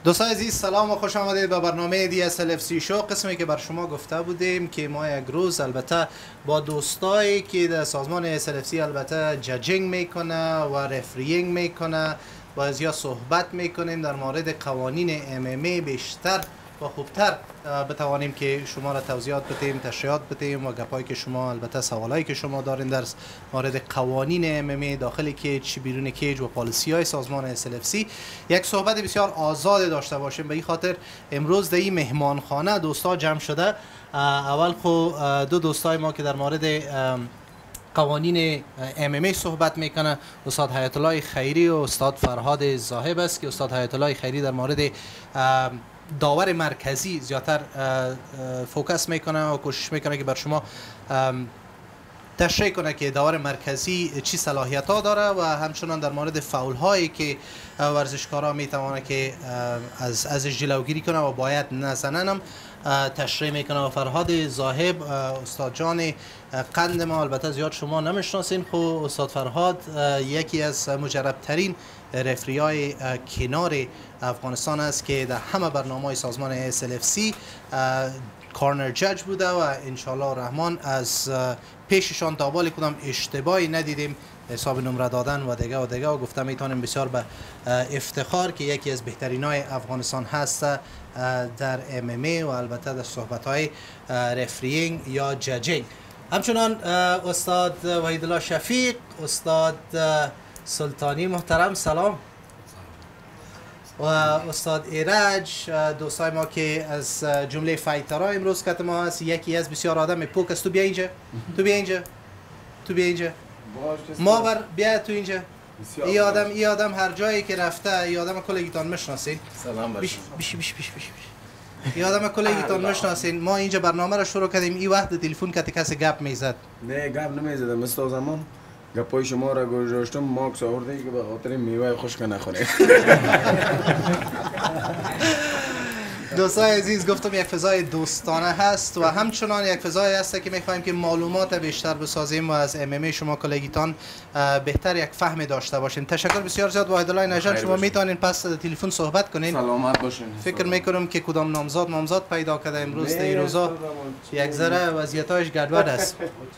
دوستان عزیز سلام و خوش آمدید به برنامه دی SLFC Show. قسمی که بر شما گفته بودیم که ما یک روز البته با دوستایی که در سازمان SLFC البته جاجینگ میکنه و رفرینگ میکنه و از یا صحبت میکنیم در مورد قوانین MMA بیشتر و خوبتر بتوانیم که شما را توضیحات بدیم، تشریحات بدیم و گپایی که شما البته سوالایی که شما دارین در مورد قوانین MMA داخل کیج، بیرون کیج و پالیسی های سازمان SLFC یک صحبت بسیار آزاد داشته باشیم. به این خاطر امروز در این مهمانخانه دوستا جمع شده. اول خو دو دوستای ما که در مورد قوانین MMA صحبت میکنه، استاد حیات الله خیری و استاد فرهاد زاهب است که استاد حیات الله خیری در مورد داور مرکزی زیادتر فوکس میکنه و کوشش میکنه که بر شما تشریح کنه که داور مرکزی چی صلاحیت ها داره و همچنان در مورد فاول هایی که ورزشکارا میتونه که ازش جلوگیری کنه و باید نزنن هم تشریح میکنه. و فرهاد زاهب استاد جان قند ما، البته زیاد شما نمیشناسین، خب استاد فرهاد یکی از مجربترین رفری های کنار افغانستان است که در همه برنامه سازمان SLFC کارنر جج بوده و انشالله الرحمن از پیششان تا بالی کدام اشتباهی ندیدیم حساب نمره دادن و دیگه و گفته میتونیم بسیار به افتخار که یکی از بهترین های افغانستان هست در MMA و البته در صحبت های رفرینگ یا ججینگ. همچنان استاد وحیدالله شفیق، استاد سلطانی محترم سلام، و استاد ایرج، دوستای ما که از جمله فایترها امروز کت ما هست. یکی از بسیار آدم پوک است. تو بیا اینجا، تو بیا اینجا ماور بیا تو اینجا. ای آدم هر جایی که رفته ای آدم کلگیتان میشناسین. سلام باش. بیش ای آدم کلگیتان میشناسین. ما اینجا برنامه رو شروع کردیم ای وقت تلفن کسی گپ میزد. نه گپ نمیزدم، مثل زمان گپای شما را گذاشتم ماکس آورده که به خاطر میوه خشک نخوره. دوستان عزیز گفتم یک فضای دوستانه هست و همچنان یک فضای هست که میخوایم که معلومات بیشتر بسازیم و از MMA شما کلگیتان بهتر یک فهم داشته باشین. تشکر بسیار زیاد وحیدالله نژاد، شما میتونین پس تلفن صحبت کنین. سلامت باشین. فکر میکنم که کدام نامزاد پیدا کرده امروز در این روزا یک ذره وضعیتش گډوډ است.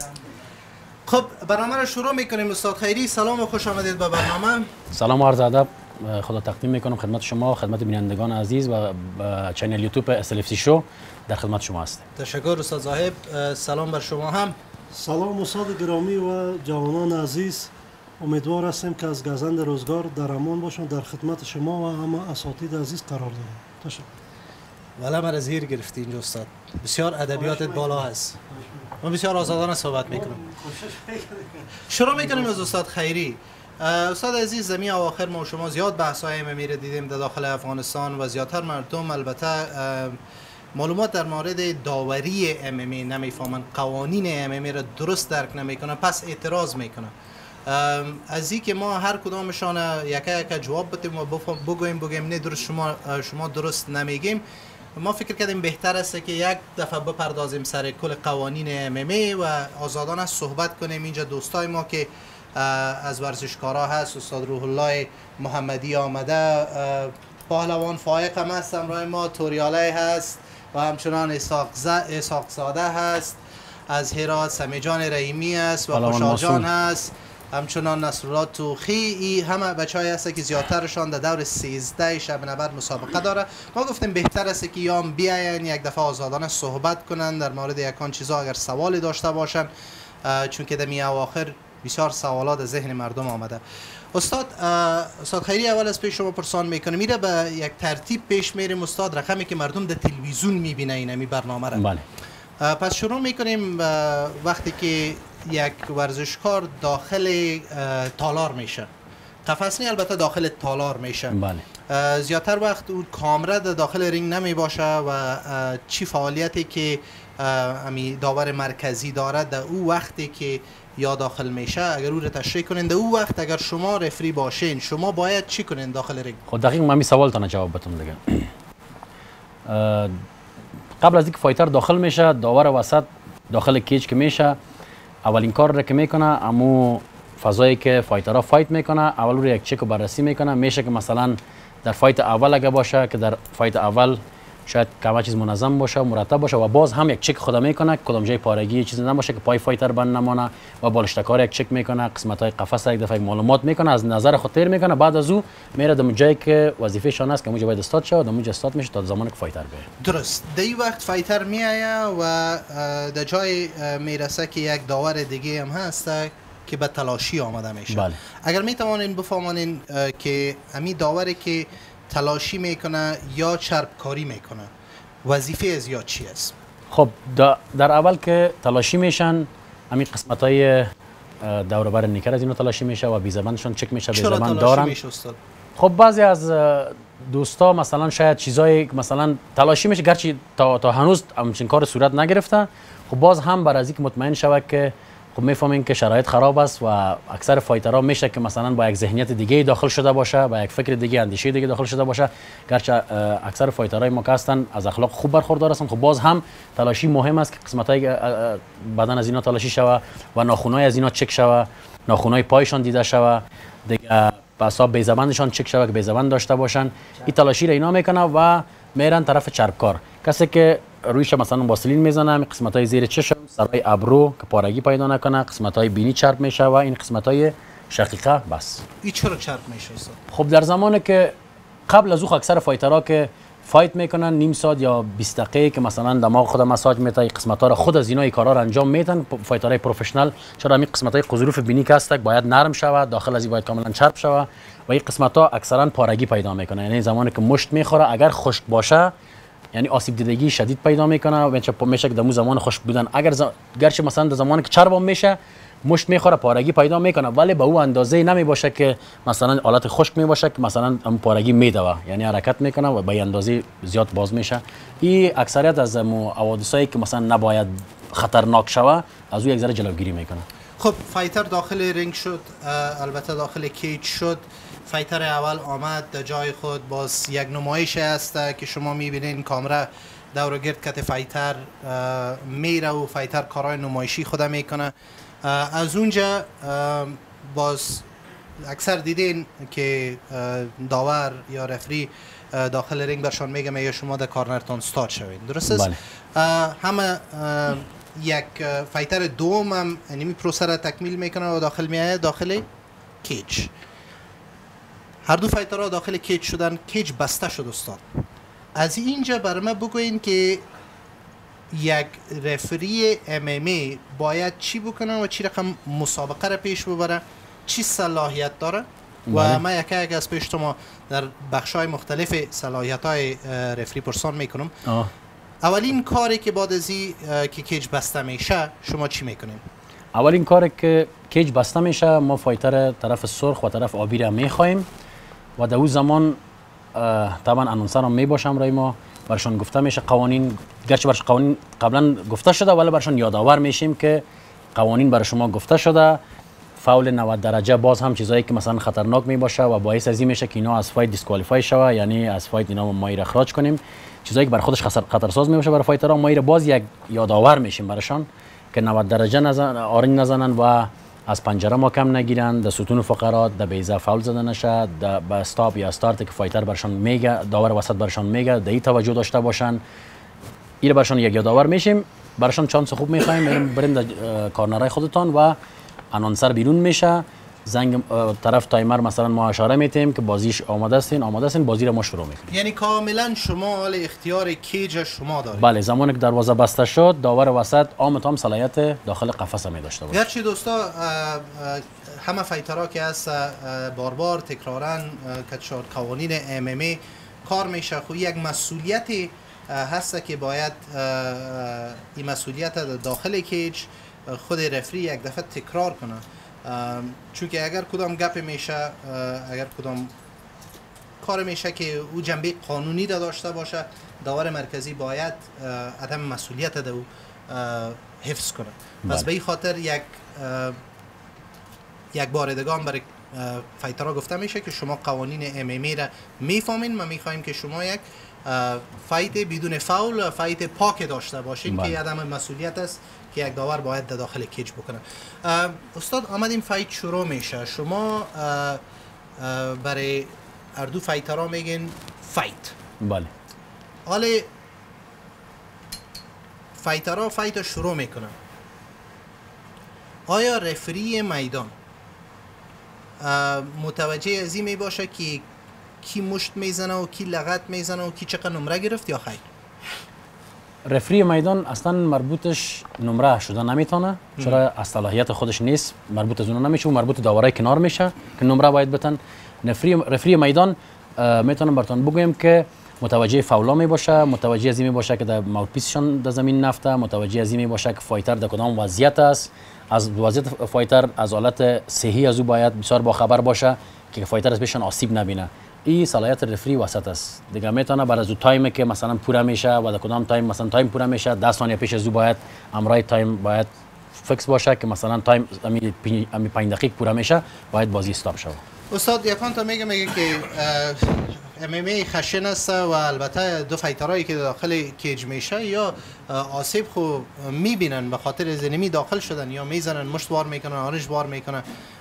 خب برنامه رو شروع میکنیم. استاد خیری سلام و خوش آمدید به برنامه. سلام و عرض ادب خدا تقدیم میکنم خدمت شما، خدمت بینندگان عزیز و چنل یوتیوب SLFC Show در خدمت شما هستیم. تشکر استاد زاهب، سلام بر شما هم. سلام استاد گرامی و جوانان عزیز، امیدوار هستیم که از گزند روزگار در امان باشند. در خدمت شما و همه اساتید عزیز قرار داریم. تشکر. والا مرا زیر گرفتی اینجا استاد، بسیار ادبیاتت بالا هست. من بسیار آزادانه صحبت میکنم. شروع میکنیم از استاد خیری. استاد عزیز، زمین اواخر ما و شما زیاد بحث‌های MMA را دیدیم در داخل افغانستان و زیادتر مردم البته معلومات در مورد داوری MMA نمیفهمن، قوانین MMA را درست درک نمیکنن، پس اعتراض میکنن. از این که ما هر کدامشان یک جواب بدیم و بگوییم نه درست شما درست نمیگیم، ما فکر کردیم بهتر است که یک دفعه بپردازیم سر کل قوانین MMA و آزادانه صحبت کنیم. اینجا دوستای ما که از ورزشکارا هست، استاد روح الله محمدی آمده، پهلوان فائق هم هست همراه ما، توریاله هست و همچنان اسحاق زاده هست، از هرات سمیجان رحیمی هست و خوشحال جان هست، همچنان نصرالله توخی. همه بچه‌ای هست که زیادترشان در دور 13 شب نبرد مسابقه داره. ما گفتیم بهتر است که یام بیاین یک دفعه آزادانه صحبت کنن در مورد یکان چیزا اگر سوالی داشته باشن، چون که در اواخر بسیار سوالات از ذهن مردم آمده. استاد خیری، اول از پیش شما پرسان میکنم، میره به یک ترتیب پیش میریم استاد، رقمی که مردم در تلویزیون میبینه اینمی برنامه را. بله. پس شروع میکنیم وقتی که یک ورزشکار داخل تالار میشه، قفس نه البته داخل تالار میشه. بله. زیادتر وقت اون کامره داخل رینگ نمی باشه و چی فعالیتی که امی داور مرکزی دارد در او وقتی که یا داخل میشه، اگر او رو تشریح کنین در او وقت اگر شما رفری باشین شما باید چی کنین داخل رینگ؟ خب دقیق من می سوال تانه جواب بتون دیگه. قبل از اینکه فایتر داخل میشه، داور وسط داخل کیج که میشه، اولین کار را که میکنه امو فضایی که فایترها فایت میکنه اول رو یک چک و بررسی میکنه. میشه که مثلا در فایت اول اگه باشه که در فایت اول شاید کاملا چیز منظم باشه و مرتب باشه و باز هم یک چک خدا میکنه کدام جای پارگی چیزی نباشه که پای فایتر بند نمانه و بالشتکار یک چک میکنه قسمت های قفس یک دفعه معلومات میکنه از نظر خود تیر میکنه بعد از او میره در جایی که وظیفه شان است که اونجا باید استاد شه و در اونجا استاد میشه تا زمانی که فایتر بیه. درست در این وقت فایتر میایه و در جای میرسه که یک داور دیگه هم هست که به تلاشی آمده میشه. بله. اگر میتوانین بفهمانین که همین داوری که تلاشی میکنه یا چربکاری میکنه وظیفه از یا چی است؟ خب در اول که تلاشی میشن همین قسمت های دور بر نیکر از اینو تلاشی میشه و بیزبندشون چک میشه بیزبند دارن. خب بعضی از دوستا مثلا شاید چیزای مثلا تلاشی میشه گرچه تا هنوز همچین کار صورت نگرفته. خب باز هم بر از اینکه مطمئن شود که خب میفهمین که شرایط خراب است و اکثر فایترها میشه که مثلا با یک ذهنیت دیگه داخل شده باشه با یک فکر دیگه اندیشه دیگه داخل شده باشه گرچه اکثر فایترهای ما که هستن از اخلاق خوب برخوردار هستن. خب باز هم تلاشی مهم است که قسمت‌های بدن از اینا تلاشی شوه و ناخونای از اینا چک شوه ناخونای پایشان دیده شوه دیگه بسا بیزبندشان چک شوه که بیزبند داشته باشن. این تلاشی را اینا میکنه و میرن طرف چربکار کسی که رویش مثلا واسلین میزنه قسمت‌های زیر چشم سرای ابرو که پارگی پیدا نکنه قسمت‌های بینی چرب میشه و این قسمت‌های شقیقه بس. این چرا چرب میشه استاد؟ خب در زمانی که قبل از او اکثر فایترها که فایت میکنن نیم ساعت یا 20 دقیقه که مثلا دماغ خود مساج میته قسمت‌ها را خود از اینا این کارا را انجام میدن فایترهای پروفشنال چرا همین قسمت‌های قضروف بینی که هست باید نرم شود داخل از این باید کاملا چرب شود و این قسمت‌ها اکثرا پارگی پیدا میکنه یعنی زمانی که مشت میخوره اگر خشک باشه یعنی آسیب دیدگی شدید پیدا میکنه و میشه که در زمان خشک بودن اگر گرچه مثلا در زمانی که چرب میشه مشت میخوره پارگی پیدا میکنه ولی به او اندازه نمی باشه که مثلا حالت خشک می باشه که مثلا پارگی میدوه یعنی حرکت میکنه و به اندازه زیاد باز میشه. این اکثریت از حوادثایی که مثلا نباید خطرناک شوه از او یک ذره جلوگیری میکنه. خب فایتر داخل رینگ شد البته داخل کیج شد فایتر اول آمد در جای خود باز یک نمایش است که شما میبینین کامرا دور گرد کت فایتر میره و فایتر کارهای نمایشی خود میکنه. از اونجا باز اکثر دیدین که داور یا رفری داخل رینگ برشان میگه یا شما در کارنرتان استارت شوین درست است؟ همه یک فایتر دوم هم اینمی پروسه را تکمیل میکنه و داخل میایه داخل کیج. هر دو فایترها داخل کیج شدن کیج بسته شد استاد. از اینجا برای من بگوین که یک رفری MMA باید چی بکنه و چی رقم مسابقه را پیش ببره چی صلاحیت داره و من یک از پیش شما در بخش‌های مختلف صلاحیت‌های رفری پرسان میکنم. اولین کاری که بعد از که کیج بسته میشه شما چی میکنین؟ اولین کاری که کیج بسته میشه ما فایتر طرف سرخ و طرف آبی را میخوایم و در اون زمان طبعا انونسر هم میباشم رای ما برشان گفته میشه قوانین گرچه برش قوانین قبلا گفته شده ولی برشان یادآور میشیم که قوانین برای شما گفته شده فاول 90 درجه باز هم چیزایی که مثلا خطرناک میباشه و باعث از این میشه که اینا از فایت دیسکوالیفای شوه یعنی از فایت اینا ما اخراج کنیم چیزایی که برای خودش خطرساز میباشه برای فایترها ما باز یک یادآور میشیم برشان که 90 درجه آرنج نزنن و از پنجره ما کم نگیرن در ستون فقرات در بیضه فاول زده نشه در با استاپ یا استارت که فایتر برشان میگه داور وسط برشان میگه در این توجه داشته باشن این برشان یک یادآور میشیم برشان چانس خوب میخوایم بریم در کارنرهای خودتان و انونسر بیرون میشه زنگ طرف تایمر مثلا ما اشاره میتیم که بازیش آماده استین بازی رو ما شروع میکنیم یعنی کاملا شما حال اختیار کیج شما دارید. بله زمانی که دروازه بسته شد داور وسط تام صلاحیت داخل قفس می داشته باشه. گرچه دوستا همه فایترها که هست بار تکرارا که قوانین MMA کار میشه خو یک مسئولیتی هست که باید این مسئولیت داخل کیج خود رفری یک دفعه تکرار کنه چون که اگر کدام گپ میشه اگر کدام کار میشه که او جنبه قانونی داشته باشه داور مرکزی باید عدم مسئولیت دو حفظ کنه. پس به این خاطر یک بار دیگه برای فایترها گفته میشه که شما قوانین MMA را میفهمین و میخوایم که شما یک فایت بدون فاول و فایت پاک داشته باشین که عدم مسئولیت است که یک داور باید در داخل کیج بکنه. استاد آمدیم فایت شروع میشه شما برای اردو فایترها میگن فایت. بله. حالا فایترها فایت شروع میکنن. آیا رفری میدان متوجه از این می باشه که کی مشت میزنه و کی لغت میزنه و کی چقدر نمره گرفت یا خیر؟ رفری میدان اصلا مربوطش نمره شده نمیتونه، چرا از صلاحیت خودش نیست، مربوط از اون نمیشه و مربوط داورای کنار میشه که نمره باید بتن. رفری میدان میتونم براتون بگویم که متوجه فاولا می باشه، متوجه از این می باشه که در ماوت پیسشان در زمین نفته، متوجه از این می باشه که فایتر در کدام وضعیت است، از وضعیت فایتر از حالت صحی از او باید بسیار باخبر باشه که فایتر از بهشان آسیب نبینه. این صلاحیت رفری وسط است دیگه. میتونه بر از تایم که مثلا پوره میشه و در کدام تایم مثلا تایم پوره میشه 10 ثانیه پیش از او باید امرای تایم باید فکس باشه که مثلا تایم امی 5 دقیقه پوره میشه باید بازی استاپ شه. استاد یکان تا میگه که MMA خشن است و البته دو فایترایی که داخل کیج میشه یا آسیب خو میبینن به خاطر زنمی داخل شدن یا میزنن مشت وار میکنن آرنج وار میکنن.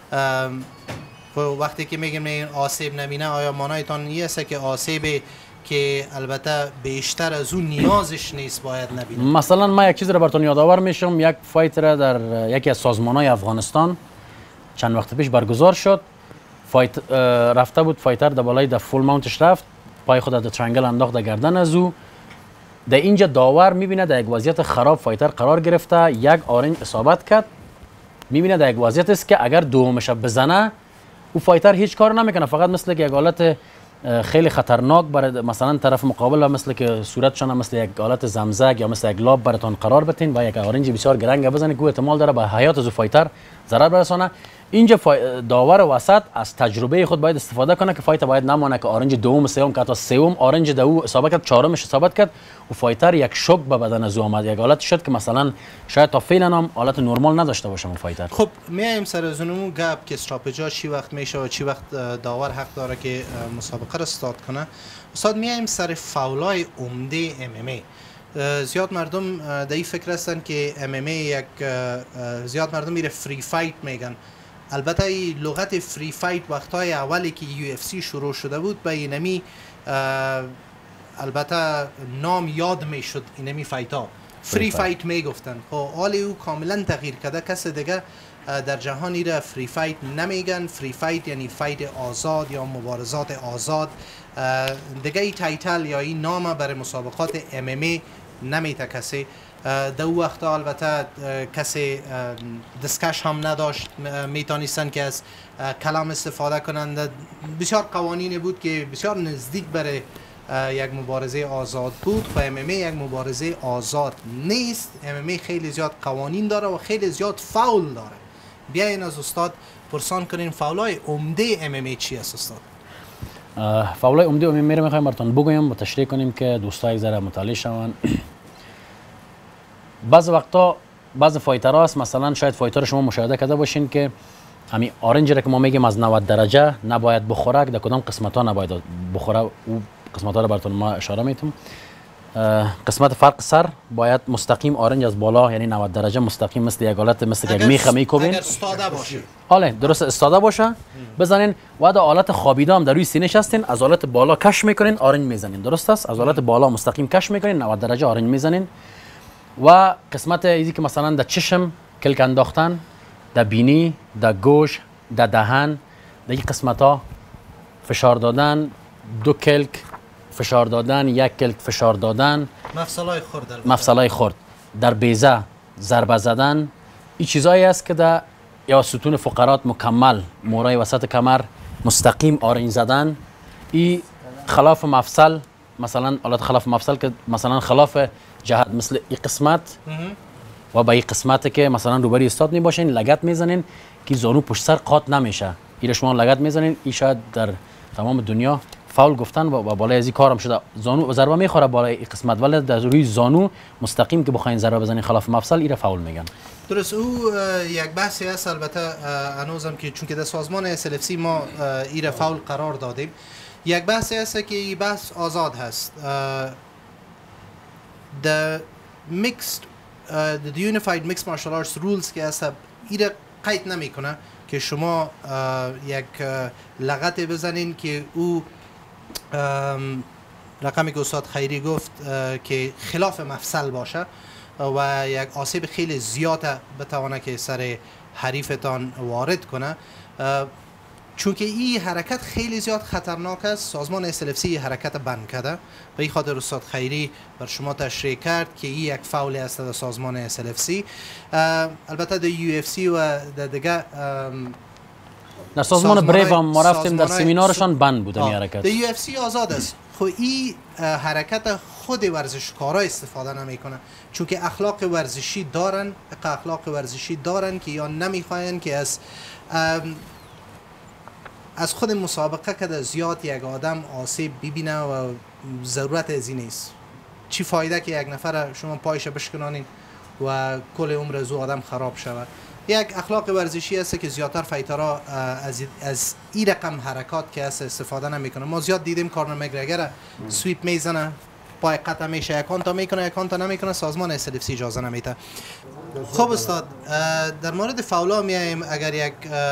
وقتی که میگیم آسیب نبینه آیا مانایتان این است که آسیبی که البته بیشتر از اون نیازش نیست باید نبینه؟ مثلا من یک چیز رو براتون یادآور میشم، یک فایتر در یکی از سازمان‌های افغانستان چند وقت پیش برگزار شد. رفته بود فایتر در بالای در فول ماونتش رفت، پای خود در ترنگل انداخت در گردن از او. در اینجا داور میبینه در یک وضعیت خراب فایتر قرار گرفته، یک آرنج اصابت کرد، میبینه در یک وضعیت است که اگر دومش بزنه او فایتر هیچ کار نمیکنه، فقط مثل یک حالت خیلی خطرناک برای مثلا طرف مقابل مثل که صورتشان مثل یک حالت زمزگ یا مثل یک لاب براتون قرار بتین و یک آرنج بسیار گرنگ بزنه که احتمال داره به حیات از فایتر ضرر برسانه. اینجا داور وسط از تجربه خود باید استفاده کنه که فایتر باید نمانه که آرنج دوم سوم که حتی سوم آرنج دو اصابت کرد چهارمش اصابت کرد و فایتر یک شوک به بدن از اومد، یک حالت شد که مثلا شاید تا فعلا هم حالت نرمال نداشته باشه اون فایتر. خب میایم سر از اون گپ که استراپجا چی وقت میشه و چی وقت داور حق داره که مسابقه رو استارت کنه. استاد میایم سر فاولای عمده MMA. زیاد مردم در این فکر هستن که MMA یک زیاد مردم میره فری فایت میگن. البته این لغت فری فایت وقتای اولی که UFC شروع شده بود به اینمی البته نام یاد میشد، اینمی فایت ها فری فایت میگفتن. خب حال او کاملا تغییر کرده، کس دیگه در جهان ایره فری فایت نمیگن. فری فایت یعنی فایت آزاد یا مبارزات آزاد. دیگه این تایتل یا این نام برای مسابقات MMA نمیته کسی. در او وقتا البته کسی دستکش هم نداشت، میتونستن که از کلام استفاده کنند. بسیار قوانین بود که بسیار نزدیک برای یک مبارزه آزاد بود. و MMA یک مبارزه آزاد نیست. MMA خیلی زیاد قوانین داره و خیلی زیاد فاول داره. بیاین از استاد پرسان کنین فاولای عمده MMA چی است استاد؟ فاولای عمده MMA رو میخوایم براتون بگویم و تشریح کنیم که دوستا یک ذره مطالعه شون. بعض وقتا بعض فایترها هست، مثلا شاید فایتر شما مشاهده کرده باشین که همین آرنج را که ما میگیم از 90 درجه نباید بخوره، در کدام قسمت ها نباید بخوره، او قسمت ها را براتون ما اشاره میتونم. قسمت فرق سر باید مستقیم آرنج از بالا، یعنی 90 درجه مستقیم مثل یک حالت مثل یک میخ میکوبین. اگر استاده باشه حالا درست استاده باشه بزنین و در حالت خوابیده هم در روی سینه شستین، از حالت بالا کش میکنین آرنج میزنین. درست است؟ از حالت بالا مستقیم کش میکنین 90 درجه آرنج میزنین. و قسمت ایزی که مثلا در چشم کلک انداختن، در بینی، در گوش، در دهن، در این قسمت ها فشار دادن، 2 کلک فشار دادن، 1 کلک فشار دادن، مفصلای خرد، در بیضه ضربه زدن. این چیزایی است که در یا ستون فقرات مکمل مورای وسط کمر مستقیم آرنج زدن. این خلاف مفصل، مثلا حالت خلاف مفصل که مثلا خلاف جهت مثل این قسمت و با این قسمت که مثلا روبروی استاد می باشین لگت میزنین که زانو پشت سر قاط نمیشه. این شما لگت میزنین. این شاید در تمام دنیا فاول گفتن و بالای از این کارم شده. زانو ضربه میخوره بالای این قسمت، ولی در روی زانو مستقیم که بخواین ضربه بزنین خلاف مفصل این فاول میگن. درست. او یک بحثی است البته هنوزم که چون که در سازمان SLFC ما این فاول قرار دادیم. یک بحثی است که این بحث آزاد هست. The Unified Mixed Martial Arts Rules که هست این قید نمی کنه که شما یک لغت بزنین که او رقمی که استاد خیری گفت که خلاف مفصل باشه و یک آسیب خیلی زیاد بتوانه که سر حریفتان وارد کنه، چون که این حرکت خیلی زیاد خطرناک است. سازمان SLFC حرکت بند کرده و این خاطر استاد خیری بر شما تشریح کرد که این یک فاول است در سازمان SLFC. البته در UFC و در دیگه در سازمان بریو ما رفتیم در سمینارشان بند بود این حرکت. در UFC آزاد است. خب این حرکت خود ورزشکارا استفاده نمیکنه، چون که اخلاق ورزشی دارن که یا نمیخواین که از خود مسابقه که زیاد یک آدم آسیب ببینه و ضرورت از این نیست. چی فایده که یک نفر شما پایش بشکنانین و کل عمر از آدم خراب شود. یک اخلاق ورزشی است که زیادتر فایترها از این رقم حرکات که است استفاده نمیکنه. ما زیاد دیدیم کارنر مگرگر سویپ میزنه، پای قطع میشه، یک تا میکنه، یک تا نمیکنه، سازمان SLFC اجازه نمیده. خب استاد، در مورد فاولا میایم. اگر یک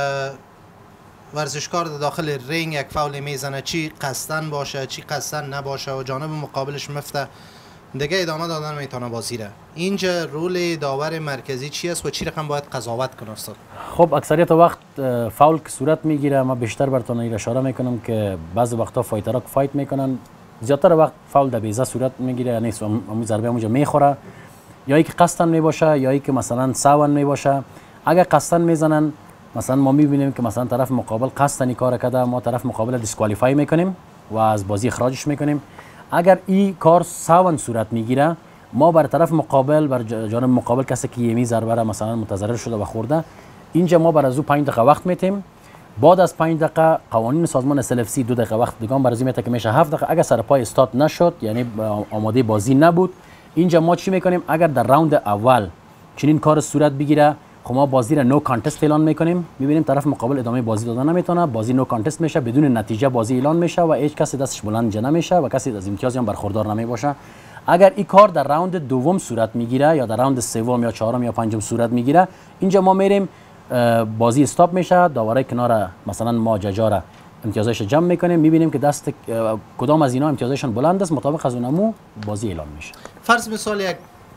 ورزشکار داخل رینگ یک فاول میزنه، چی قصدن باشه چی قصدن نباشه و جانب مقابلش مفته دیگه ادامه دادن میتونه بازی را. اینجا رول داور مرکزی چی است و چی رقم باید قضاوت کنه استاد؟ خب اکثریت وقت فاول که صورت میگیره، ما بیشتر براتون اشاره میکنم که بعضی وقتا فایترها که فایت میکنن زیادتر وقت فاول در بیزه صورت میگیره، یعنی اون ضربه اونجا میخوره، یا ای که قصدن میباشه یا ای که مثلا ساون میباشه. اگر قصدن میزنن مثلا ما میبینیم که مثلا طرف مقابل قصدن کار کرده، ما طرف مقابل دیسکوالیفای میکنیم و از بازی اخراجش میکنیم. اگر این کار ساون صورت میگیره، ما بر طرف مقابل، بر جانب مقابل کسی که یمی ضربه را مثلا متضرر شده و خورده، اینجا ما بر از او 5 دقیقه وقت میتیم. بعد از 5 دقیقه قوانین سازمان SLFC 2 دقیقه وقت دیگه بر از میته که میشه 7 دقیقه. اگر سر پای استارت نشد، یعنی آماده بازی نبود، اینجا ما چی میکنیم؟ اگر در راوند اول چنین کار صورت بگیره، خب ما بازی را نو کانتست اعلان میکنیم. میبینیم طرف مقابل ادامه بازی دادن نمیتونه، بازی نو کانتست میشه، بدون نتیجه بازی اعلان میشه و هیچ کسی دستش بلند نمیشه و کسی از امتیازی هم برخوردار نمیباشه. اگر این کار در راوند دوم صورت میگیره یا در راوند سوم یا چهارم یا پنجم صورت میگیره، اینجا ما میریم بازی استاپ میشه، داورای کنار مثلا ما ججا امتیازش جمع میکنیم، میبینیم که دست کدام از اینا امتیازشون بلند است، مطابق از اونمو بازی اعلان میشه. فرض مثال یک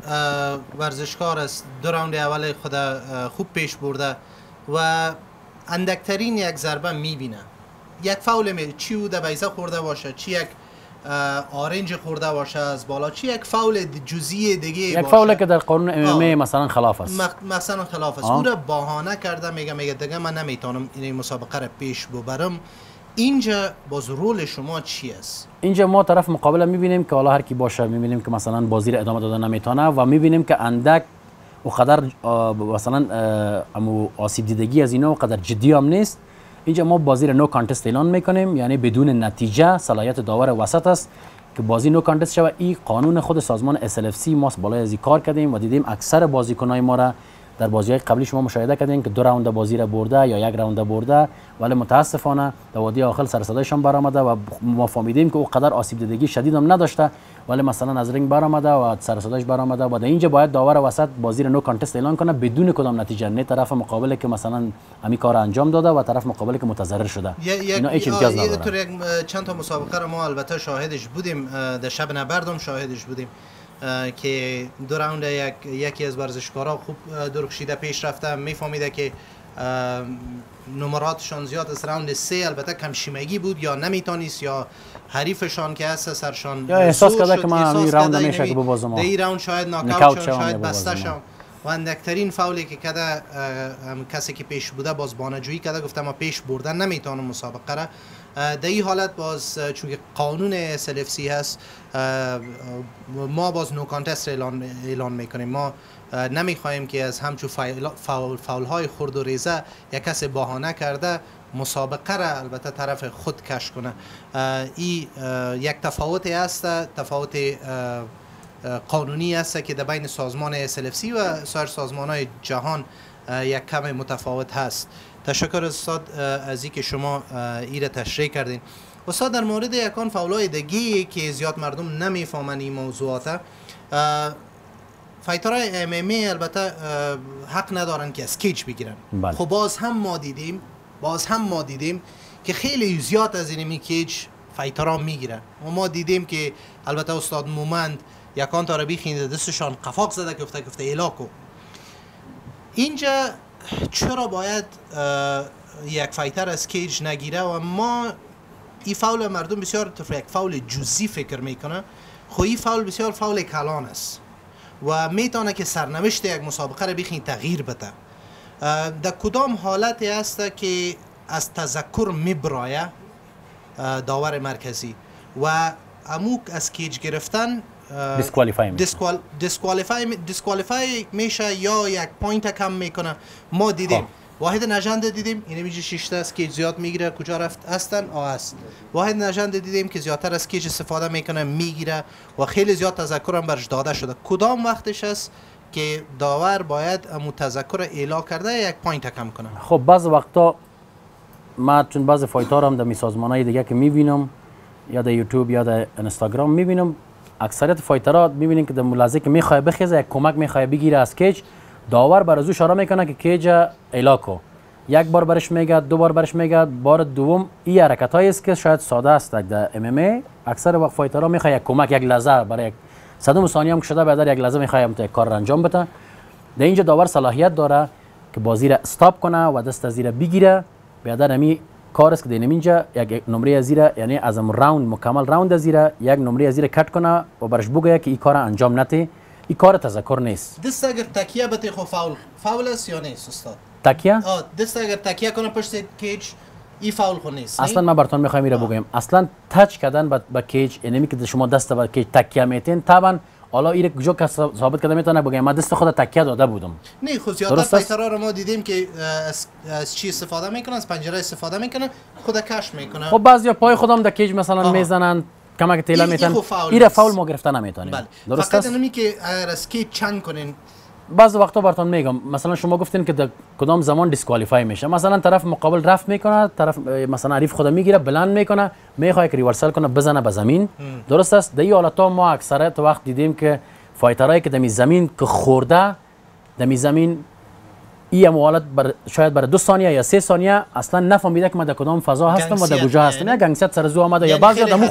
ورزشکار است 2 راوند اول خود خوب پیش برده و اندکترین یک ضربه میبینه، یک فاول چی بوده، بیضه خورده باشه، چی یک آرنج خورده باشه از بالا، چی یک فاول جزئی دیگه یک باشه، فاول که در قانون MMA مثلا خلاف است، مثلا خلاف است، او را بهانه کرده میگه دیگه من نمیتونم این مسابقه را پیش ببرم. اینجا باز رول شما چی است؟ اینجا ما طرف مقابل میبینیم که حالا هر کی باشه، میبینیم که مثلا بازی را ادامه دادن نمیتونه و میبینیم که اندک و قدر مثلا آسیب دیدگی از اینا و قدر جدی هم نیست. اینجا ما بازی را نو کانتست اعلان میکنیم، یعنی بدون نتیجه. صلاحیت داور وسط است که بازی نو کانتست شود. این قانون خود سازمان SLFC ماست، بالای از این کار کردیم و دیدیم اکثر بازیکنای ما را در بازی‌های قبلی شما مشاهده کردین که 2 راوند بازی را برده یا 1 راوند برده، ولی متاسفانه در وادی آخر سر صدایشان برآمده و ما فهمیدیم که او قدر آسیب دیدگی شدید هم نداشته، ولی مثلا از رینگ برآمده و سر صدایش برآمده و در اینجا باید داور وسط بازی را نو کانتست اعلان کنه بدون کدام نتیجه، نه طرف مقابل که مثلا همین کار انجام داده و طرف مقابل که متضرر شده. اینا هیچ امتیاز نداره. چند تا مسابقه رو ما البته شاهدش بودیم، در شب نبردم شاهدش بودیم که 2 راوند یکی از ورزشکارا خوب درخشیده پیش رفته، میفهمیده که نمراتشان زیاد از راوند 3 البته کم شیمگی بود یا نمیتونیست یا حریفشان که هست سرشان یا احساس کرده که من همین راوند نمیشه که ببازم، در این راوند شاید ناکاوت شد، شاید بسته شد و اندکترین فولی که کده کسی که پیش بوده باز بانجویی کده، گفته ما پیش بردن نمیتونم مسابقه را. در این حالت باز چون قانون SLFC هست ما باز نو کانتست اعلان میکنیم. ما نمیخوایم که از همچون فاول های خرد و ریزه یک کس بهانه کرده مسابقه را البته طرف خود کش کنه. این یک تفاوت است، تفاوت قانونی است که در بین سازمان SLFC و سایر سازمان های جهان یک کم متفاوت هست. تشکر استاد از اینکه شما این را تشریح کردین. استاد در مورد یکان فاولای دیگه که زیاد مردم نمیفهمن این موضوعات، فایترهای MMA البته حق ندارن که از کیج بگیرن. بله. خب باز هم ما دیدیم که خیلی زیاد از این کیج فایترها میگیره و ما دیدیم که البته استاد مومند یکان تا ربی خینده دستشان قفاق زده گفته ایلاکو. اینجا چرا باید یک فایتر از کیج نگیره و ما این فاول مردم بسیار یک فاول جزئی فکر میکنه، خو این فاول بسیار فاول کلان است و میتونه که سرنوشت یک مسابقه را بخین تغییر بده. در کدام حالتی است که از تذکر میبرایه داور مرکزی و اموک از کیج گرفتن دیسکوالیفای میشه یا یک پوینت کم میکنه. ما دیدیم واحد نژند دیدیم این میشه 6 تا از کیج زیاد میگیره کجا رفت هستن است. واحد نژند دیدیم که زیادتر از کیج استفاده میکنه میگیره و خیلی زیاد تذکر هم برش داده شده. کدام وقتش است که داور باید امو تذکر اعلا کرده یک پوینت کم کنه؟ خب بعض وقتا ما چون بعض فایتر هم در سازمان‌های دیگه که میبینم یا در یوتیوب یا در اینستاگرام میبینم اکثریت فایترها میبینیم که در ملاحظه که میخواد بخیزه یک کمک میخواد بگیره از کیج، داور بر از او اشاره میکنه که کیج اعلا کو. یک بار برش میگه، دو بار برش میگه، بار دوم این حرکتایی است که شاید ساده است در MMA اکثر وقت فایترها میخواد یک کمک یک لحظه برای یک صدم ثانیه هم که شده بعد یک لحظه میخواد یک کار انجام بده. در اینجا داور صلاحیت داره که بازی را استاپ کنه و دست از زیر بگیره. بیادر همی کار است که دینم اینجا یک نمره از زیر یعنی از راوند مکمل راوند از زیر یک نمره از زیر کٹ کنه و برش بگه که این کار انجام نده. این کار تذکر نیست. دست اگر تکیه بده خو فاول است یا نیست استاد؟ تکیه؟ دست اگر تکیه کنه پشت کیج این فاول خو نیست. اصلا ما براتون میخوایم میره بگم اصلا تچ کردن به کیج یعنی که شما دست به کیج تکیه میتین طبعا حالا این کجا که ثابت کرده میتونه بگم من دست خود تکیه داده بودم. نه خود زیادتر فایترها رو ما دیدیم که از چی استفاده میکنن، از پنجره استفاده میکنن، خود کش میکنن. خب بعضیا پای خودم در کیج مثلا میزنن کمک تیلا میتن این فاول ما گرفتن نمیتونیم. بله. فقط اینمی که اگر از کیج چنگ کنین بعض وقتا براتون میگم مثلا شما گفتین که در کدام زمان دیسکوالیفای میشه، مثلا طرف مقابل رفت میکنه، طرف مثلا عریف خود میگیره بلند میکنه میخواد که ریورسال کنه بزنه به زمین. درست است. در این حالتا ما اکثریت وقت دیدیم که فایترایی که در زمین که خورده در زمین این حالت شاید برای 2 ثانیه یا 3 ثانیه اصلا نفهمیده که ما در کدام فضا هستم و در کجا هستم. یا گنگست سر زو آمده یا بعضیا دمو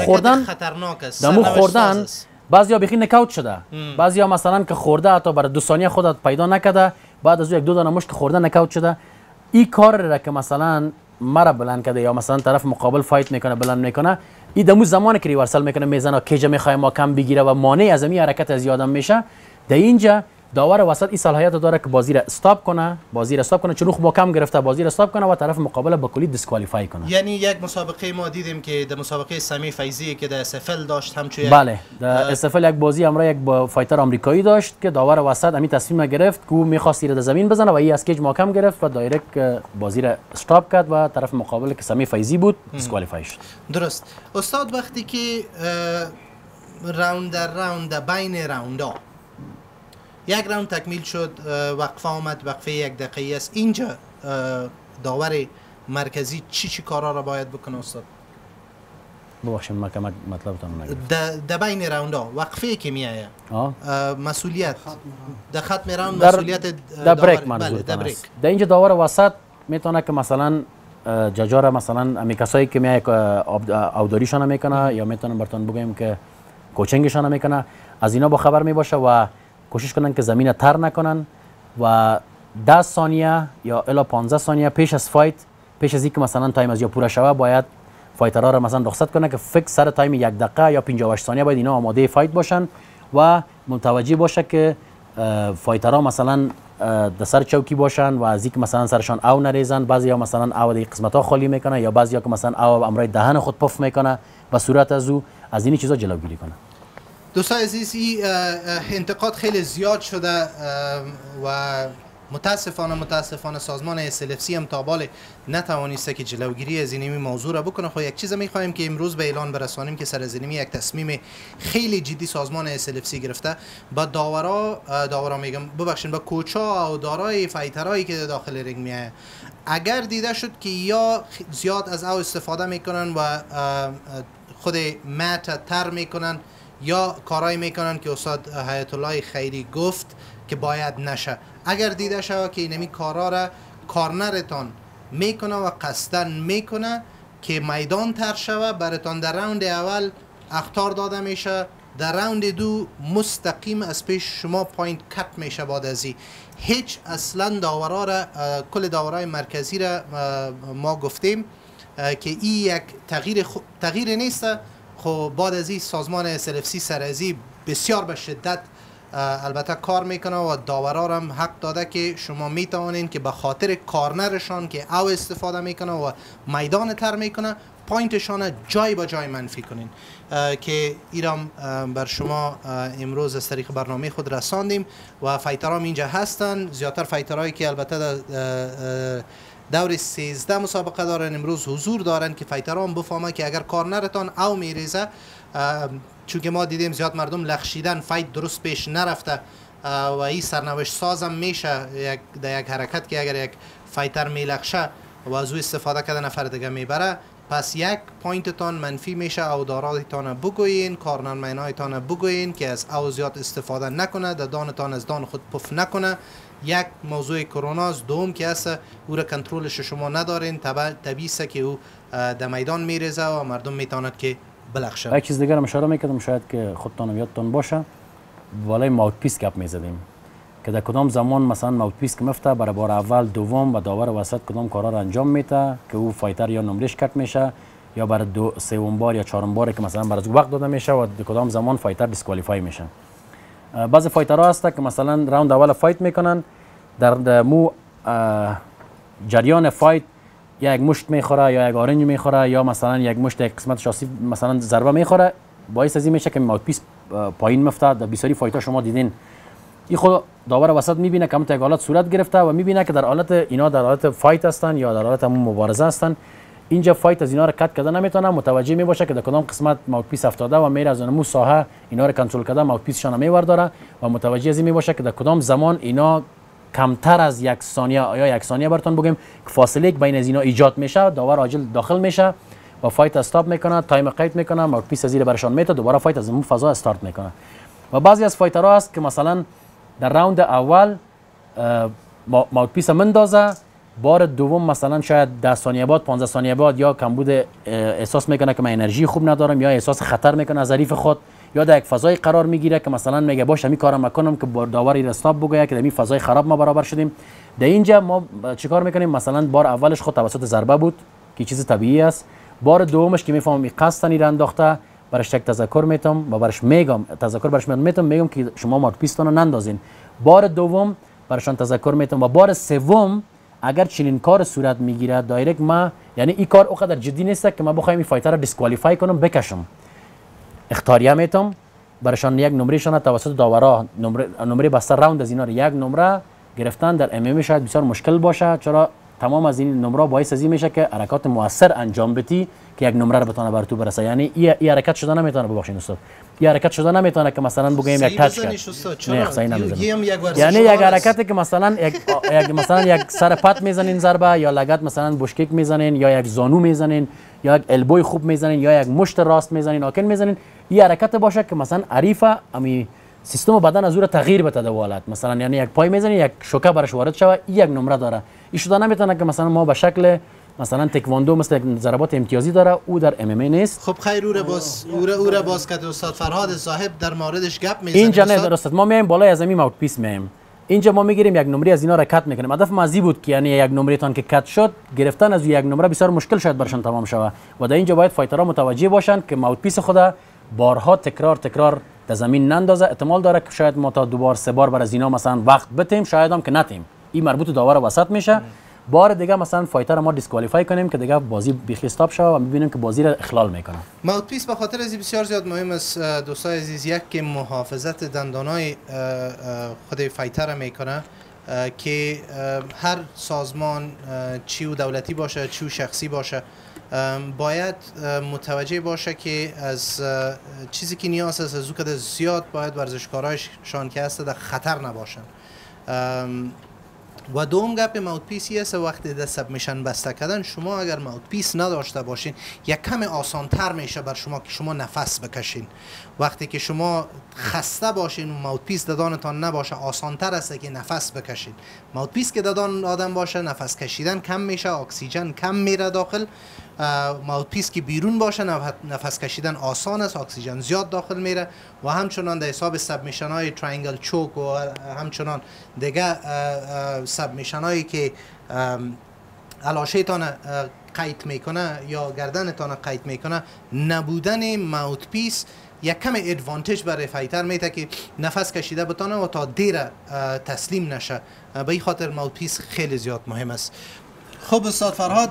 خوردن بعضیا بخی نکاوت شده، بعضیا مثلا که خورده حتی برای 2 ثانیه خودت پیدا نکرده بعد از 1-2 دانه مشت خورده نکاوت شده. این کار را که مثلا مرا بلند کرده یا مثلا طرف مقابل فایت میکنه بلند میکنه این دمو زمانی که ریورسال میکنه میزنه کیج میخواد ما کم بگیره و مانع از این حرکت از یادم میشه. در اینجا داور وسط این صلاحیت داره که بازی را استاپ کنه، چون خو کم گرفته بازی را استاپ کنه و طرف مقابل با کلی دیسکوالیفای کنه. یعنی یک مسابقه ما دیدیم که در مسابقه سمی فیضی که در SFL داشت همچون بله در SFL یک بازی امرا یک با فایتر آمریکایی داشت که داور وسط همین تصمیم گرفت که می‌خواست در زمین بزنه و این از کیج محکم گرفت و دایرکت بازی را استاپ کرد و طرف مقابل که سمی فیضی بود دیسکوالیفای شد. درست. استاد وقتی که راوند در راوند بین راوندا یک راوند تکمیل شد وقفه آمد، وقفه 1 دقیقه است، اینجا داور مرکزی چی کارا را باید بکنه استاد؟ ببخشید من کمک مطلبتون نگرفتم. در بین راوندا وقفه که میایه مسئولیت در ختم راوند در مسئولیت در بریک منظورتون است. در اینجا داور وسط میتونه که مثلا ججاره مثلا امی کسایی که میای اوداریشان میکنه یا میتونن براتون بگم که کوچینگشان میکنه از اینا با خبر میباشه و کوشش کنن که زمین تر نکنن و 10 ثانیه یا الی 15 ثانیه پیش از فایت، پیش از اینکه مثلا تایم از یا پورا شوه باید فایترها را مثلا رخصت کنه که فکس سر تایم 1 دقیقه یا 58 ثانیه باید اینا آماده فایت باشن و متوجه باشه که فایترها مثلا در سر چوکی باشن و از اینکه مثلا سرشان او نریزن. بعضیا مثلا او دی قسمت‌ها خالی میکنه یا بعضیا که مثلا او امرای دهن خود پف میکنه و صورت از این چیزا جلوگیری کنه. دوستان عزیز این انتقاد خیلی زیاد شده و متاسفانه سازمان SLFC هم تا بال نتوانسته که جلوگیری از این موضوع را بکنه. خب یک چیز میخوایم که امروز به اعلان برسانیم که سر از این یک تصمیم خیلی جدی سازمان SLFC گرفته با داورا میگم ببخشید با کوچا و دارای فایترایی که داخل رینگ میایه اگر دیده شد که یا زیاد از او استفاده میکنن و خود مت تر میکنن یا کارایی میکنن که استاد حیات الله خیری گفت که باید نشه. اگر دیده شود که اینمی کارا را کارنرتان میکنه و قصدن میکنه که میدان تر شوه براتان در راوند اول اخطار داده میشه، در راوند دو مستقیم از پیش شما پوینت کت میشه. بعد از هیچ اصلا داورا را کل داورای مرکزی را ما گفتیم که این یک تغییر نیست. خب بعد از این سازمان SLFC سرازی بسیار به شدت البته کار میکنه و داورا هم حق داده که شما میتوانین که به خاطر کارنرشان که او استفاده میکنه و میدان تر میکنه پوینتشان جای به جای منفی کنین که ایرام بر شما امروز از طریق برنامه خود رساندیم و فایترام اینجا هستن. زیادتر فایترهایی که البته دور 13 مسابقه دارن امروز حضور دارن که فایترام بفهمه که اگر کارنرتان او میریزه، چون که ما دیدیم زیاد مردم لخشیدن، فایت درست پیش نرفته و این سرنوشت سازم میشه در یک حرکت که اگر یک فایتر میلخشه و از او استفاده کرده نفر دیگه میبره، پس یک پوینتتان منفی میشه. او دارایتان بگوین، کارنرمینایتان بگوین که از او زیاد استفاده نکنه، در دانتان از دان خود پف نکنه. یک موضوع کرونا است، دوم که است او را کنترلش شما ندارین، طبیعی است که او در میدان میریزه و مردم میتواند که بلخشه. یک چیز دیگر هم اشاره میکردم شاید که خودتان یادتان باشه، بالای ماوت پیس گپ میزدیم که در کدام زمان مثلا ماوت پیس که مفته برای بار اول دوم و داور وسط کدام کارا را انجام میده که او فایتر یا نمرش کٹ میشه یا برای سوم بار یا چهارم بار که مثلا برای وقت داده میشه و در کدام زمان فایتر دیسکوالیفای میشه. بعضی فایترها هست که مثلا راوند اول فایت میکنن، در مو جریان فایت یک مشت میخوره یا یک آرنج میخوره یا مثلا یک مشت یک قسمت شاسی مثلا ضربه میخوره، باعث از این میشه که ماوت پیس پایین مفته. در بسیاری فایت‌ها شما دیدین این خود داور وسط میبینه که یک حالت صورت گرفته و میبینه که در حالت اینا در حالت فایت هستن یا در حالت همون مبارزه هستن. اینجا فایت از اینا رو کات کرده نمیتونه، متوجه میباشه که در کدام قسمت ماوت پیس افتاده و میره از اون ساحه اینا رو کنترل کرده، ماوت پیسشون میورداره و متوجه از این میباشه که در کدام زمان اینا کمتر از یک ثانیه یا یک ثانیه براتون بگیم که فاصله بین از اینا ایجاد میشه، داور عاجل داخل میشه و فایت استاپ میکنه، تایم قید میکنه، ماوت پیس زیر برشان میته، دوباره فایت از اون فضا استارت میکنه. و بعضی از فایترها هست که مثلا در راوند اول ماوت پیس مندازه، بار دوم مثلا شاید 10 ثانیه بعد 15 ثانیه بعد یا کمبود احساس میکنه که من انرژی خوب ندارم یا احساس خطر میکنه از حریف خود یا در یک فضای قرار میگیره که مثلا میگه باشه می کارم میکنم که داوری استاپ بگه که در این فضای خراب ما برابر شدیم. در اینجا ما چیکار میکنیم؟ مثلا بار اولش خود توسط ضربه بود که چیز طبیعی است، بار دومش که میفهمم قصد را انداخته برش یک تذکر میتم و برش میگم تذکر برش میگم که شما ماوت پیستون رو نندازین، بار دوم برشان تذکر میتم و بار سوم اگر چنین کار صورت میگیره دایرکت ما، یعنی این کار اونقدر جدی نیست که ما بخوایم این فایتر رو دیسکوالیفای کنم بکشم، اختیاریه میتم برشان یک نمرهشان توسط داورا نمره بسته راوند از اینا رو یک نمره گرفتن در MMA شاید بسیار مشکل باشه، چرا تمام از این نمره باعث از این میشه که حرکات موثر انجام بدی که یک نمره رو بتونه بر تو برسه. یعنی این حرکت شده نمیتونه، ببخشید استاد، این حرکت شده نمیتونه که مثلا بگیم یک تاچ کرد، نه صحیح نمیزنه. یعنی یک حرکتی که مثلا یک سر پت میزنین ضربه یا لگد مثلا بشکیک میزنین یا یک زانو میزنین یا یک البوی خوب میزنین یا یک مشت راست میزنین آکن میزنین، این حرکت باشه که مثلا عریفه امی سیستم بدن از او تغییر بده دوالت، مثلا یعنی یک پای میزنی یک شوکه برش وارد شوه، یک نمره داره. این شده نمیتونه که مثلا ما به شکل مثلا تکواندو مثل ضربات امتیازی داره، او در ام ام ای نیست. خب خیر او را باز که استاد فرهاد صاحب در موردش گپ میزنه. اینجا نه درست، ما میایم بالای از این ماوت پیس میایم، اینجا ما میگیریم یک نمره از اینا را کات میکنیم. هدف ما بود که یعنی یک نمره تان که کات شد گرفتن از یک نمره بسیار مشکل شاید برشان تمام شوه و در اینجا باید فایترها متوجه باشن که ماوت پیس خود بارها تکرار در زمین نندازه. احتمال داره که شاید ما تا 2 بار 3 بار بر از اینا مثلا وقت بتیم، شاید هم که نتیم، این مربوط داور وسط میشه. بار دیگه مثلا فایتر ما دیسکوالیفای کنیم که دیگه بازی بیخی استاپ شه و میبینیم که بازی را اخلال میکنه. ماوت پیس به خاطر از بسیار زیاد مهم است دوستای عزیز، یک که محافظت دندانای خود فایتر میکنه که هر سازمان چی و دولتی باشه چی و شخصی باشه باید متوجه باشه که از چیزی که نیاز است از او که زیاد باید ورزشکارایشان که هست در خطر نباشن. و دوم گپ ماوت پیسی است وقتی در سبمیشن بسته کردن شما اگر ماوت پیس نداشته باشین یک کم آسان تر میشه بر شما که شما نفس بکشین. وقتی که شما خسته باشین و ماوت پیس دادانتان نباشه آسان تر است که نفس بکشین. ماوت پیس که دادان آدم باشه نفس کشیدن کم میشه، اکسیژن کم میره داخل. ماوت پیس که بیرون باشه نفس کشیدن آسان است، اکسیژن زیاد داخل میره و همچنان در حساب سبمیشن های ترینگل چوک و همچنان دیگه سبمیشن هایی که علاشهتان قید میکنه یا گردنتان قید میکنه، نبودن ماوت پیس یک کم ادوانتیج برای فایتر میده که نفس کشیده بتانه و تا دیر تسلیم نشه. به این خاطر ماوت پیس خیلی زیاد مهم است. خب استاد فرهاد،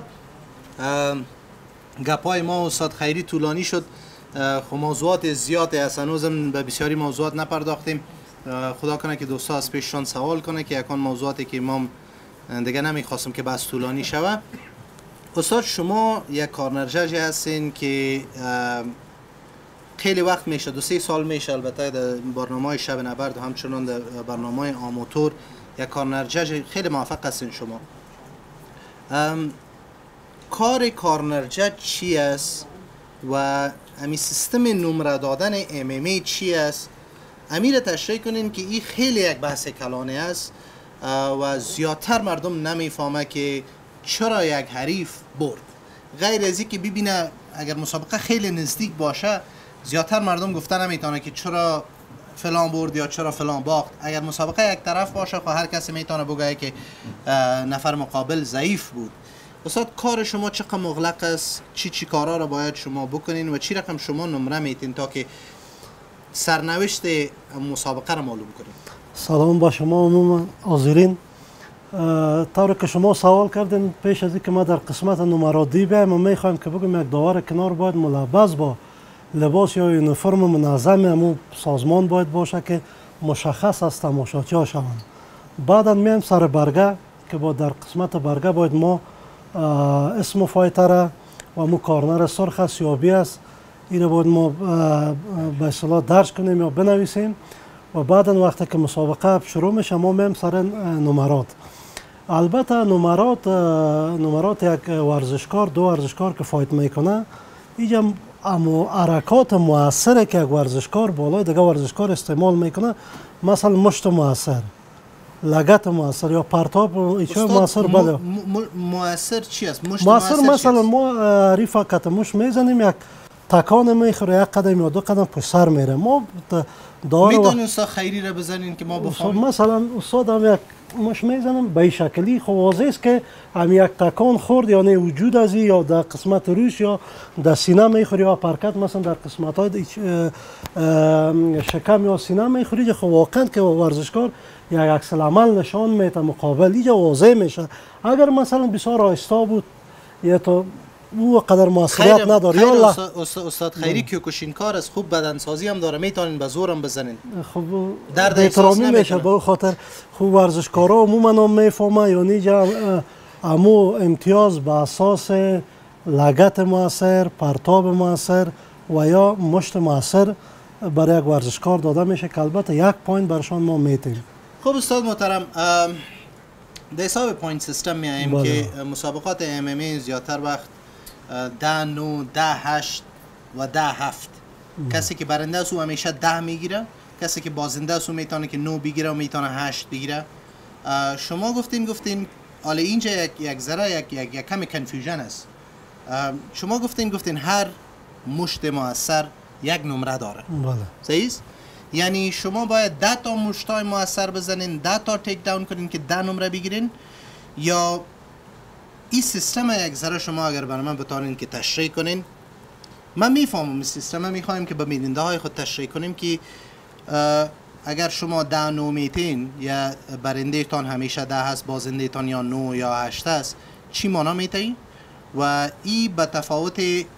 گپای ما استاد خیری طولانی شد. خب موضوعات زیاده است، هنوزم به بسیاری موضوعات نپرداختیم. خدا کنه که دوستا از پیششان سوال کنه که یکان موضوعاتی که ما دیگه نمیخواستم که بس طولانی شوه. استاد شما یک کارنرجج هستین که خیلی وقت میشه، 2-3 سال میشه البته در برنامه شب نبرد و همچنان در برنامه آموتور یک کارنرجج خیلی موفق هستین شما. کار کارنرجج چی است و امی سیستم نمره دادن MMA چی است؟ امیر تشریح کنین که این خیلی یک بحث کلانه است و زیادتر مردم نمیفهمه که چرا یک حریف برد. غیر از این که ببینه اگر مسابقه خیلی نزدیک باشه زیادتر مردم گفتن نمیتونه که چرا فلان برد یا چرا فلان باخت. اگر مسابقه یک طرف باشه خب هر کسی میتونه بگه که نفر مقابل ضعیف بود. استاد کار شما چقدر مغلق است؟ چی کارا را باید شما بکنین و چی رقم شما نمره میتین تا که سرنوشت مسابقه را معلوم کنین؟ سلام با شما عموما حاضرین. طوری که شما سوال کردین پیش از اینکه ما در قسمت نمرادی بیایم ما میخوایم که بگم یک داور کنار باید ملبس با لباس یا یونیفرم منظم همون سازمان باید باشه که مشخص از تماشاچی ها شوند. بعدا میایم سر برگه که با در قسمت برگه باید ما اسم فایتر و مو کارنر سرخ است یا بی است این باید ما به اصطلاح درج کنیم یا بنویسیم و بعدا وقتی که مسابقه شروع میشه ما میایم سر نمرات. البته نمرات یک ورزشکار، دو ورزشکار که فایت میکنه اینجا اما حرکات موثره که یک ورزشکار بالای دیگه ورزشکار استعمال میکنه، مثلا مشت موثر، لگت موثر یا پرتاب موثر. بله موثر چی است؟ مشت موثر مثلا ما ریفا کت مشت میزنیم یک تکان میخوره یک قدم یا 2 قدم پشت سر میره. ما میدونین استاد خیری را بزنین که ما بفهمیم. مثلا استاد هم یک مش میزنم به این شکلی خب واضح است که هم یک تکان خورد یعنی وجود از یا در قسمت روش یا در سینه میخوری یا پرکت مثلا در قسمت های شکم یا سینه میخوری. خب واقعا که ورزشکار یک عکس العمل نشان میده مقابل اینجا واضح میشه. اگر مثلا بسیار آهسته بود یا تو او قدر موثریت نداره یا الله. استاد خیری کیوکوشین کار است، خوب بدنسازی هم داره، میتونین به زورم بزنین. خب درد احساس میشه به خاطر خوب ورزشکارا عموما میفهمه یعنی جا امو امتیاز به اساس لگت موثر، پرتاب موثر و یا مشت موثر برای یک ورزشکار داده میشه که البته 1 پوینت برشان ما میتیم. خب استاد محترم در حساب پوینت سیستم میایم که مسابقات MMA زیادتر وقت 10-9 10-8 و 10-7 کسی که برنده است او همیشه 10 میگیره، کسی که بازنده است او میتونه که 9 بگیره و میتونه 8 بگیره. شما گفتین حالا اینجا یک ذره یک کمی کنفیوژن است. شما گفتین هر مشت موثر یک نمره داره. بله صحیح است؟ یعنی شما باید 10 تا مشتای موثر بزنین، 10 تا تیک داون کنین که 10 نمره بگیرین، یا این سیستم یک ذره شما اگر برای من بتونین که تشریح کنین؟ من میفهمم این سیستم، میخوایم که به بیننده های خود تشریح کنیم که اگر شما 10-9 میتین یا برنده تان همیشه 10 هست، بازنده تان یا 9 یا 8 هست، چی مانا میتین؟ و این به تفاوت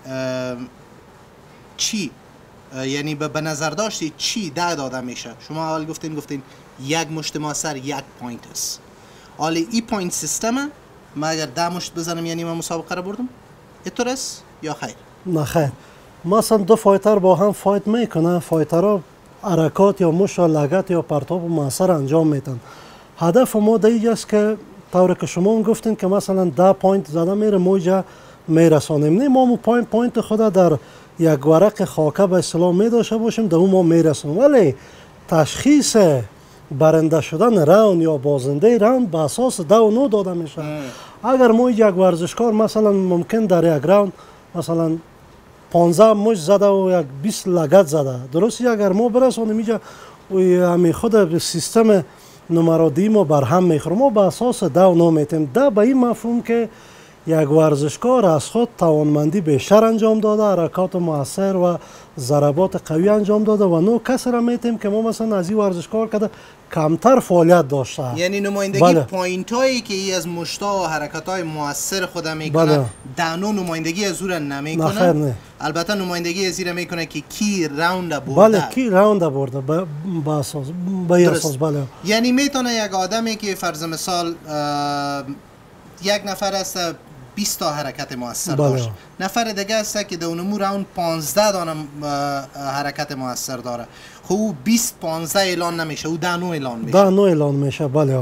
چی؟ یعنی به نظر داشتی چی 10 داده میشه؟ شما اول گفتین یک مشت موثر 1 پوینت است. حالا این پوینت سیستمه، ما اگر 10 مشت بزنم یعنی من مسابقه را بردم؟ اینطور است یا خیر؟ نه خیر. مثلا 2 فایتر با هم فایت میکنن، فایترها حرکات یا مشت یا لگت یا پرتاب موثر انجام میدن. هدف ما دیگه است که طور که شما گفتین که مثلا 10 پوینت زده میره موجه میرسانیم. نه ما پوینت خود در یک ورق خاکه به اصطلاح می داشته باشیم در اون ما میرسونیم، ولی تشخیص برنده شدن راوند یا بازنده راوند به اساس 10 و 9 داده میشه. اگر ما یک ورزشکار مثلا ممکن در یک راوند مثلا 15 مش زده و یک 20 لگد زده، درسته اگر ما برسونیم اینجا همین خود سیستم نمرادی ما بر هم میخوره. ما به اساس 10 و 9 میتیم. 10 به این مفهوم که یک ورزشکار از خود توانمندی بیشتر انجام داده، حرکات موثر و ضربات قوی انجام داده، و 9 کس را میتیم که ما مثلا از این ورزشکار کده کمتر فعالیت داشته. یعنی نمایندگی پوینت هایی که ای از مشتا و حرکات های موثر خود میکنه، 10 نمایندگی از او را نمیکنه. نه. البته نمایندگی از این میکنه که کی راوند برده. بله کی راوند برده به اساس بله. یعنی میتونه یک آدمی که فرض مثال یک نفر است 20 تا حرکت موثر داشت، نفر دیگه است که در اونمو راوند 15 دانه حرکت موثر داره، خب او 20 15 اعلان نمیشه، او 10 اعلان میشه. 10 اعلان میشه بله.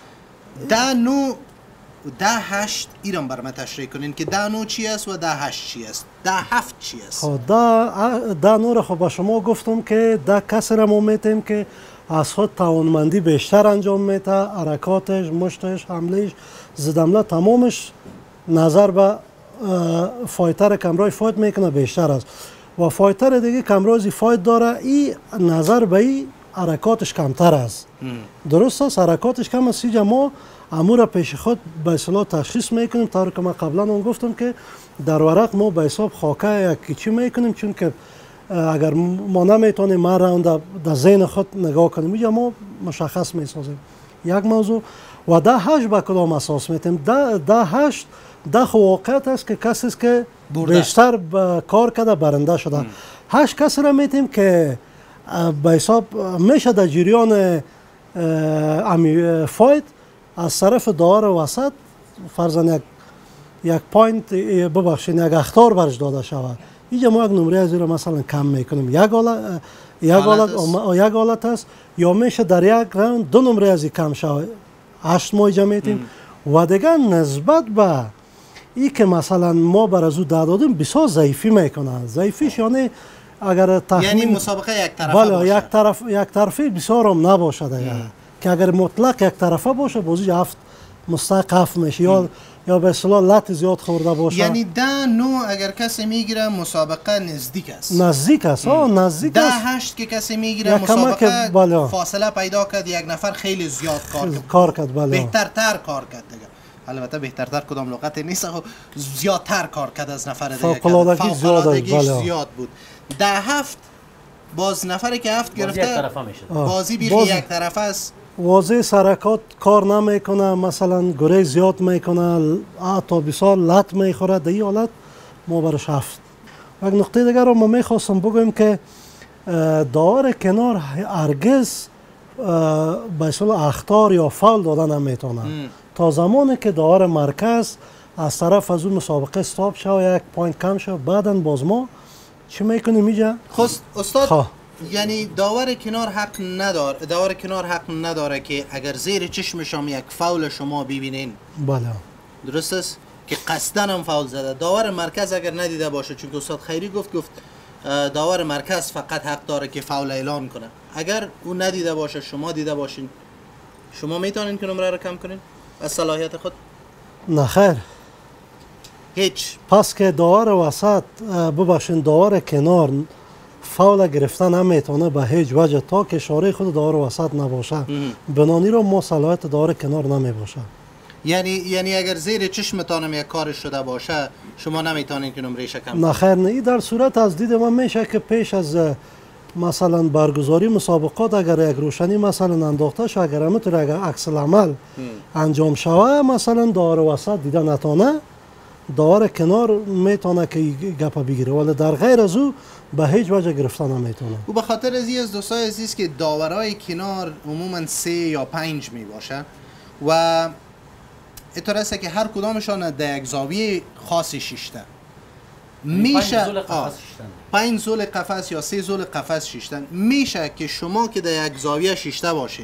10 8 ایران برام تشریح کنین که 10 چی است و 10 چی است، 10 7 چی است. خب 10 خب با شما گفتم که 10 کس را ما میتیم که از خود توانمندی بیشتر انجام میده، حرکاتش، مشتش، حملهش، زدمله تمامش نظر به فایتر کمرای فایت میکنه بیشتر است، و فایتر دیگه کمرازی فایت داره ای نظر به ای حرکاتش کمتر است. درست است حرکاتش کم است. ما امور پیش خود به اصطلاح تشخیص میکنیم، طور که من قبلا اون گفتم که در ورق ما به حساب خاکه یک چی میکنیم، چون که اگر ما نمیتونیم ما راوند در ذهن خود نگاه کنیم اینجا ما مشخص میسازیم یک موضوع. و 10 8 به کدام اساس میتیم؟ 10 8 واقعیت است که کسی است که بیشتر کار کرده برنده شده. 8 کسی را میتیم که به حساب میشه در جریان فایت از طرف داور وسط فرضاً یک پوینت ببخشید یک اخطار برش داده شود، اینجا ما یک نمره از رو مثلا کم میکنیم، یک حالت است، یا میشه در یک راوند 2 نمره از کم شود، 8 ما اینجا میتیم. و دیگه نسبت به ای که مثلا ما بر از او دادیم بسیار ضعیفی میکنه. ضعیفیش یعنی اگر یعنی مسابقه یک طرفه باشه، یک طرفه بسیار هم نباشه دیگه، که اگر مطلق یک طرفه باشه بازی 7 مستحق 7 میشه، یا به اصطلاح لط زیاد خورده باشه. یعنی 10 اگر کسی میگیره مسابقه نزدیک است. نزدیک است. 10 8 که کسی میگیره مسابقه فاصله پیدا کرد، یک نفر خیلی زیاد کار کرد. بهترتر کار کرد دیگه. البته بهترتر کدام لغت نیست، زیادتر کار کرد از نفر دیگه. فوق‌العادگی زیاد بود. 10 7 باز نفری که 7 گرفته بازی بیخی یک طرفه است. واضح سرکات کار نمیکنه، مثلا گره زیاد میکنه، تا بسیار لط میخوره، در این حالت ما برش 7. و یک نقطه دیگر رو ما میخواستم بگویم که داور کنار هرگز به اصطلاح اخطار یا فاول دادن نمیتونه تا زمانی که داور مرکز از طرف از اون مسابقه استاپ شد، 1 پوینت کم شد، بعداً باز ما چی میکنیم اینجا؟ استاد یعنی داور کنار حق نداره که اگر زیر چشمش هم یک فاول شما ببینین، بله درست است که قصدن هم فاول زده، داور مرکز اگر ندیده باشه، چون استاد خیری گفت داور مرکز فقط حق داره که فاول اعلان کنه، اگر اون ندیده باشه شما دیده باشین، شما میتونین که نمره رو کم کنین از صلاحیت خود؟ نه خیر، هیچ. پس که داور وسط ببخشین داور کنار فاول گرفتن نمیتونه به هیچ وجه تا که اشاره خود داور وسط نباشه، بنانی رو ما صلاحیت داور کنار نمیباشه. یعنی اگر زیر چشمتان یک کار شده باشه شما نمیتونین که نمرهش کم؟ نه خیر، نه. در صورت از دید من میشه که پیش از مثلا برگزاری مسابقات اگر یک روشنی مثلا انداخته شد، اگر همینطور اگر عکس العمل انجام شود، مثلا داور وسط دیده نتونه، داور کنار میتونه که گپ بگیره، ولی در غیر از او به هیچ وجه گرفتن نمیتونه. و به خاطر از دوستای عزیز که داورای کنار عموما 3 یا 5 می باشه و اینطور است که هر کدامشان در یک زاویه خاصی شیشته میشه، 5 زول قفس یا 3 زول قفس شیشتن، میشه که شما که در یک زاویه شیشته باشید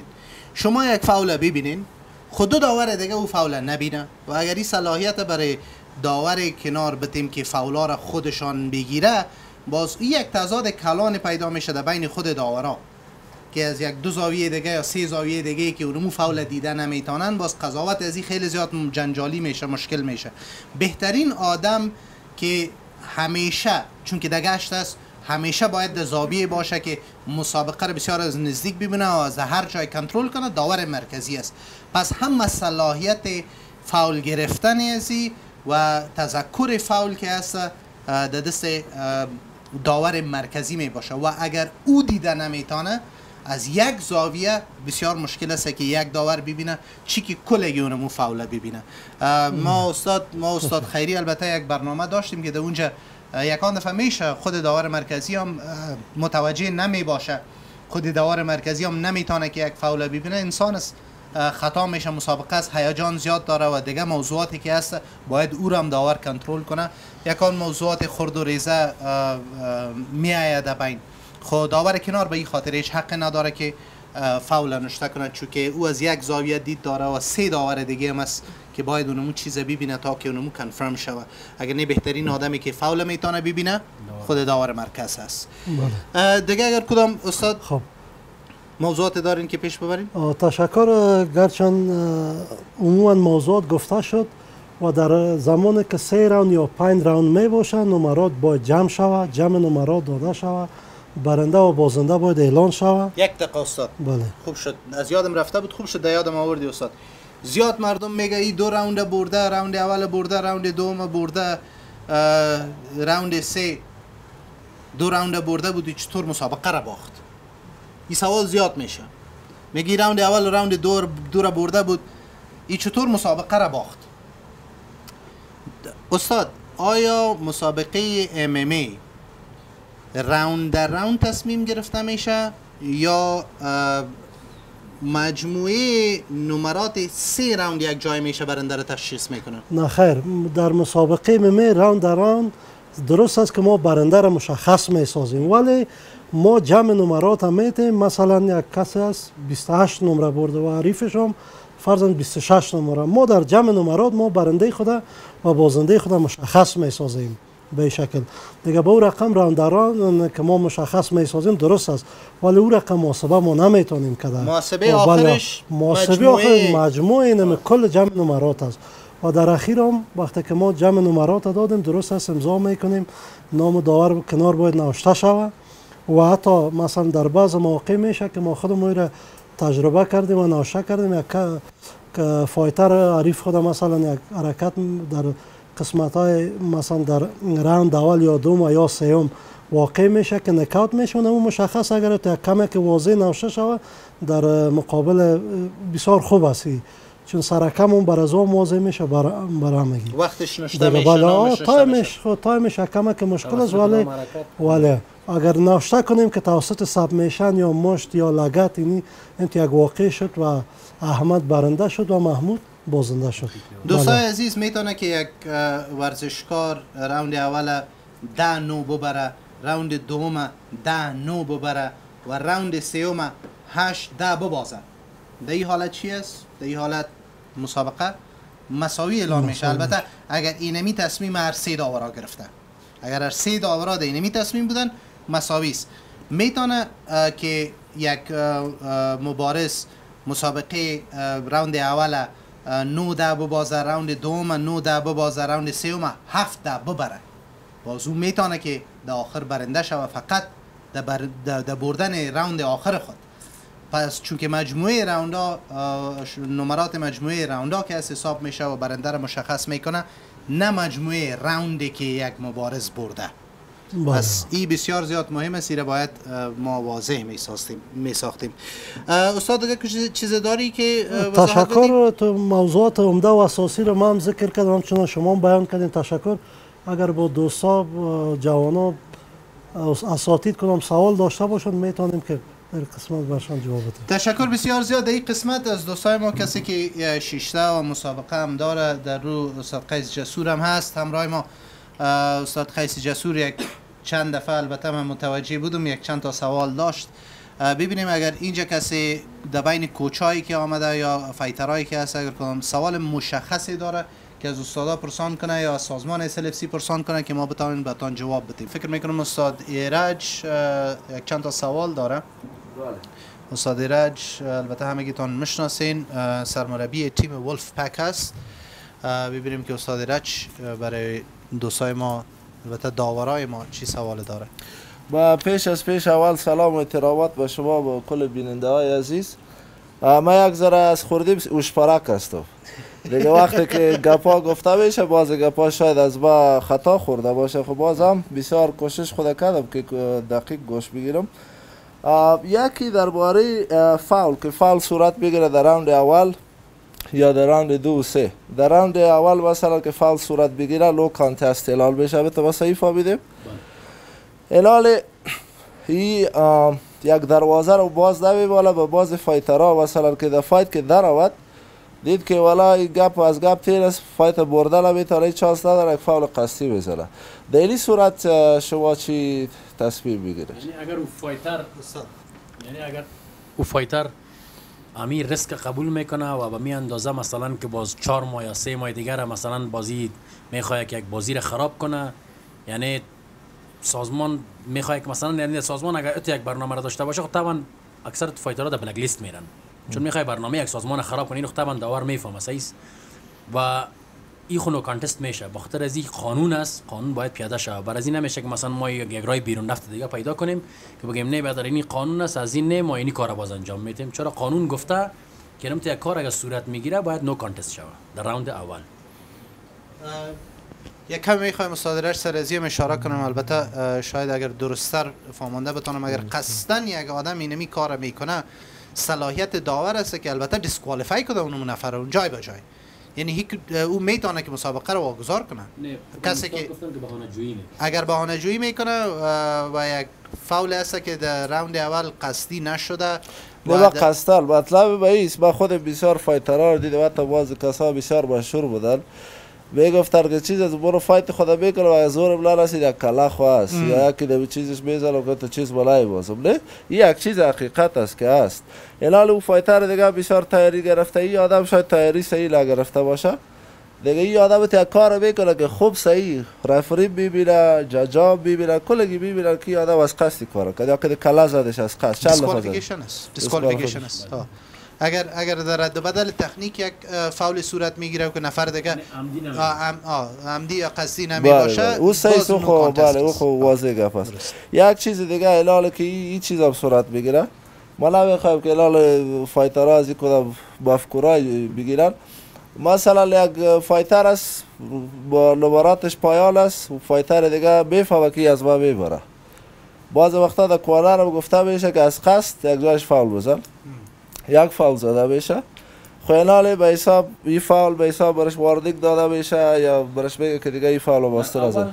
شما یک فاول ببینین، خود دو داور دیگه او فاول نبینه و اگر این صلاحیت برای داور کنار بتیم که فاولا را خودشان بگیره، باز یک تضاد کلان پیدا میشه در بین خود داورا که از یک دو زاویه دیگه یا سه زاویه دیگه که اونمو فاول دیده نمیتونن، باز قضاوت از این خیلی زیاد جنجالی میشه، مشکل میشه. بهترین آدم که همیشه، چون که دگشت است، همیشه باید در زاویه باشه که مسابقه را بسیار از نزدیک ببینه و از هر جای کنترل کنه، داور مرکزی است. پس هم صلاحیت فاول گرفتن ازی و تذکر فاول که هست در دست داور مرکزی می باشه و اگر او دیده نمیتونه، از یک زاویه بسیار مشکل است که یک داور ببینه چی که کل اونمو فاول ببینه. ما استاد خیری البته یک برنامه داشتیم که در اونجا یکان دفعه میشه خود داور مرکزی هم متوجه نمی باشه، خود داور مرکزی هم نمیتونه که یک فاول ببینه، انسان است، خطا میشه، مسابقه است، هیجان زیاد داره و دیگه موضوعاتی که هست باید او را هم داور کنترل کنه. یکان موضوعات خرد و ریزه میآید بین. خود داور کنار به این خاطر هیچ حق نداره که فاول نشته کنه، چون که او از یک زاویه دید داره و سه داور دیگه هم است که باید اونمو چیز ببینه تا که اونمو کنفرم شوه. اگر نه بهترین آدمی که فاول میتونه ببینه خود داور مرکز است. دیگه اگر کدام استاد خب موضوعات دارین که پیش ببرین؟ تشکر. گرچند عموما موضوعات گفته شد و در زمانی که 3 راوند یا 5 راوند می باشه، نمرات باید جمع شود، جمع نمرات داده شود، برنده و بازنده باید اعلان شود. یک دقیقه استاد. بله. خوب شد، از یادم رفته بود، خوب شد در یادم آوردی استاد. زیاد مردم میگه ای 2 راوند برده، راوند اول برده، راوند دوم برده، راوند 3 2 راوند برده بود، چطور مسابقه را باخت؟ این سوال زیاد میشه. میگی راوند اول و راوند دو را برده بود، این چطور مسابقه را باخت؟ استاد، آیا مسابقه MMA راوند در راوند تصمیم گرفته میشه یا مجموعه نمرات 3 راوند یک جای میشه برنده را تشخیص میکنه؟ نه خیر، در مسابقه MMA راوند در راوند درست است که ما برنده را مشخص میسازیم، ولی ما جمع نمرات هم میتیم. مثلا یک کسی است 28 نمره برده و حریفش هم فرضاً 26 نمره، ما در جمع نمرات ما برنده خود و بازنده خود مشخص میسازیم به این شکل. دیگه با اون رقم راوند در راوند که ما مشخص میسازیم درست است، ولی اون رقم محاسبه ما نمیتونیم کردن. محاسبه آخرش مجموعه اینم کل جمع نمرات است و در اخیر هم وقتی که ما جمع نمرات دادیم درست است امضا میکنیم، نام داور کنار باید نوشته شود و حتی مثلا در بعض مواقع میشه که ما خودمون را تجربه کردیم و نوشته کردیم یک فایتر حریف خود مثلا یک حرکت در قسمت های مثلا در راوند اول یا دوم یا سوم واقع میشه که نکات میشه، اون مشخص اگر تا کمی که واضح نوشته شود در مقابل بسیار خوب است، چون سرکم اون بر از اون واضح میشه برامگی وقتش نشته میشه تایمش کمی که مشکل است، ولی اگر نوشته کنیم که توسط سبمیشن یا مشت یا لگت این یک واقع شد و احمد برنده شد و محمود بازنده شد. دوستای عزیز، میتونه که یک ورزشکار راوند اول 10-9 ببره، راوند دوم 10-9 ببره و راوند سوم 8-10 ببازه. در این حالت چی است؟ در این حالت مسابقه مساوی اعلام میشه. البته اگر اینمی تصمیم هر 3 داورا گرفته، اگر هر 3 داورا در اینمی تصمیم بودن مساوی است. میتونه که یک مبارز مسابقه راوند اول 9-10 ببازه، راوند دوم 9-10 ببازه، راوند سوم 7-10 ببره، بازو میتونه که در آخر برنده شوه فقط در بردن راوند آخر خود. پس چون که مجموعه راوندا نمرات مجموعه راوندا که از حساب میشه و برنده را مشخص میکنه، نه مجموعه راوندی که یک مبارز برده. پس این بسیار زیاد مهم است، را باید ما واضح میساختیم. استاد دیگه چیز داری که تشکر. تو موضوعات عمده و اساسی رو ما هم ذکر کردم، چون شما بیان کردین. تشکر. اگر با دوستا جوانا اساتید کنم سوال داشته باشند میتونیم که در قسمت برشان جواب بدیم. تشکر بسیار زیاد. در این قسمت از دوستای ما کسی که شیشته و مسابقه هم داره در رو استاد قیس جسور هم هست همراه ما. استاد قیس جسور یک چند دفعه البته من متوجه بودم یک چند تا سوال داشت. ببینیم اگر اینجا کسی در بین کوچایی که آمده یا فایترایی که هست اگر کدام سوال مشخصی داره که از استادا پرسان کنه یا سازمان SLFC پرسان کنه که ما بتونیم بهتون جواب بدیم. فکر میکنم استاد ایرج یک چند تا سوال داره. استاد ایرج البته همگیتون میشناسین، سرمربی تیم ولف پک هست. ببینیم که استاد ایرج برای دوستای ما البته داورای ما چی سوال داره. با پیش اول سلام و احترامات به شما و کل بیننده های عزیز. ما یک ذره از خوردیم اوشپارک هستم دیگه، وقتی که گپا گفته میشه باز گپا شاید از با خطا خورده باشه. خب بازم بسیار کوشش خود کردم که دقیق گوش بگیرم. یکی درباره فاول که فاول صورت بگیره در راوند اول یا در راوند 2 و 3. در راوند اول مثلا که فاول صورت بگیره لو کانتست اعلال بشه. به تو صحیح فهمیدیم؟ اعلال یک دروازه رو باز نمی‌باله به باز فایترها مثلا که در فایت که در آمد دید که والا این گپ از گپ تیر است، فایت برده نمیتونه، چانس نداره، یک فاول قصدی بزنه. در این صورت شما چی تصمیم میگیرید؟ یعنی اگر او فایتر امی ریسک قبول میکنه و به می اندازه مثلا که باز 4 ماه یا 3 ماه دیگر مثلا بازی میخواد که یک بازی را خراب کنه، یعنی سازمان میخواد که مثلا یعنی سازمان اگر یک برنامه را داشته باشه خب طبعا اکثر فایترها در بلک لیست میرن، چون میخوای برنامه یک سازمان خراب کنی. اینو طبعا داور میفهمه صحیح و این خونو کانتست میشه. بخاطر از این قانون است، قانون باید پیاده شه. برای این نمیشه که مثلا ما یک راه بیرون رفته دیگه پیدا کنیم که بگیم نه بعد این قانون است، از این نه ما اینی کارو باز انجام میدیم. چرا قانون گفته که نمیشه یک کار اگه صورت میگیره باید نو کانتست شه در راوند اول. یک کمی میخوایم استاد رش سر ازیم اشاره کنم، البته شاید اگر درست‌تر فهمانده بتونم، اگر قصدن یک آدم اینمی کار میکنه صلاحیت داور است که البته دیسکوالیفای کنه اون نفر اون جای به جای، یعنی او میتونه که مسابقه رو واگذار کنه. کسی که اگر بهانه جویی میکنه و یک فاول است که در راوند اول قصدی نشده نه قصدن، مطلب به ایست. من خود بسیار فایترها رو دیدم، حتی بعضی کسا بسیار مشهور بودن میگفتن که چیز از برو فایت خدا بکنه و از زور بلا رسید یک کلا خواه است یا یکی دو چیزش میزنم که تو چیز بلای بازم. نه یک چیز حقیقت است که است. الان او فایتر دیگه بسیار تیاری گرفته، این آدم شاید تیاری صحیح نگرفته باشه دیگه. این آدم یک کار میکنه که خوب صحیح رفری ببینه، ججا ببینه، کلگی ببینه که این آدم از قصدی کار کرده یا که کلا زدش از قصد. دیسکوالیفیکیشن است. اگر در رد بدل تکنیک یک فاول صورت میگیره که نفر دیگه عمدی یا قصدی نمی باشه او صحیح خو بله او خو واضح گپ است. یک چیز دیگه الان که این چیز هم صورت میگیره، ما نمیخوایم که الان فایترها از این کدام مفکورای بگیرن. مثلا یک فایتر است با نمراتش پایان است و فایتر دیگه میفهمه که از ما میبره. بعض وقتا در کنار هم گفته میشه که از قصد یک جایش فاول بزن، یک فاول زده میشه، خیلی به حساب این فاول به حساب برش واردیک داده میشه یا برش بگه که دیگه این فاول رو باسته نزد.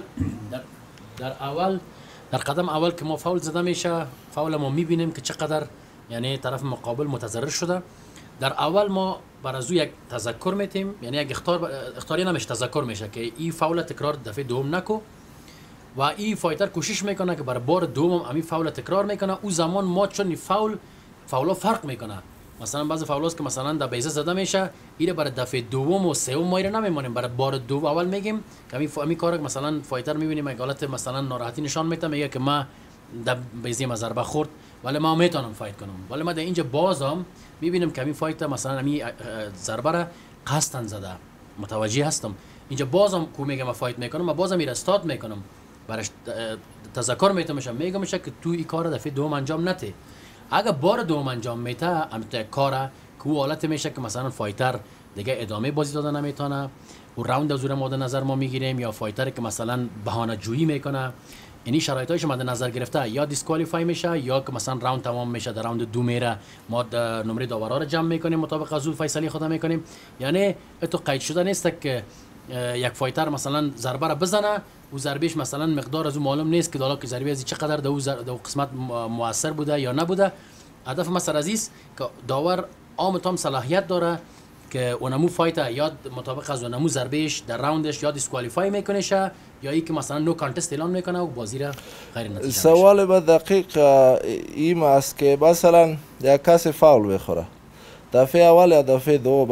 در قدم اول که ما فاول زده میشه، فاول ما میبینیم که چقدر یعنی طرف مقابل متضرر شده. در اول ما بر از او یک تذکر میتیم، یعنی یک اختاری نمیشه، تذکر میشه که این فاول تکرار دفعه دوم نکو و این فایتر کوشش میکنه که برای بار دوم همین فاول تکرار میکنه. او زمان ما چون فاولا فرق میکنه، مثلا بعضی فاولاست که مثلا در بیزه زده میشه، ایره برای دفعه دوم و سوم ما ایره نمیمونیم، برای بار دوم اول میگیم که همین کارا مثلا فایتر میبینیم یک حالت مثلا ناراحتی نشان میده، میگه که ما در بیزه ما ضربه خورد ولی ما میتونم فایت کنم، ولی ما در اینجا بازم میبینیم که همین فایت مثلا همین ضربه را قصدن زده، متوجه هستم. اینجا بازم کو میگم فایت میکنم، ما بازم میره استاد میکنم، برش تذکر میتونم میگم که تو این کار دفعه دوم انجام نده. اگر بار دوم انجام میده همین کارا که حالت میشه که مثلا فایتر دیگه ادامه بازی دادن نمیتونه و راوند از مورد نظر ما میگیریم، یا فایتر که مثلا بهانه جویی میکنه، یعنی شرایطش مد نظر گرفته یا دیسکوالیفای میشه یا که مثلا راوند تمام میشه، در راوند 2 میره، ما نمره داورا رو جمع میکنیم مطابق از اون فیصله خود میکنیم. یعنی تو قید شده نیست که یک فایتر مثلا ضربه را بزنه و ضربهش مثلا مقدار از اون معلوم نیست که دالا که ضربه از چقدر در قسمت موثر بوده یا نبوده. هدف ما سر عزیز که داور عام تام صلاحیت داره که اونمو فایت یا مطابق از اونمو ضربهش در راوندش یا دیسکوالیفای میکنه یا ای که مثلا نو کانتست اعلان میکنه و بازی را غیر نتیجه. سوال به دقیق این است که مثلا یک کسی فاول بخوره دفعه اول یا دفعه دو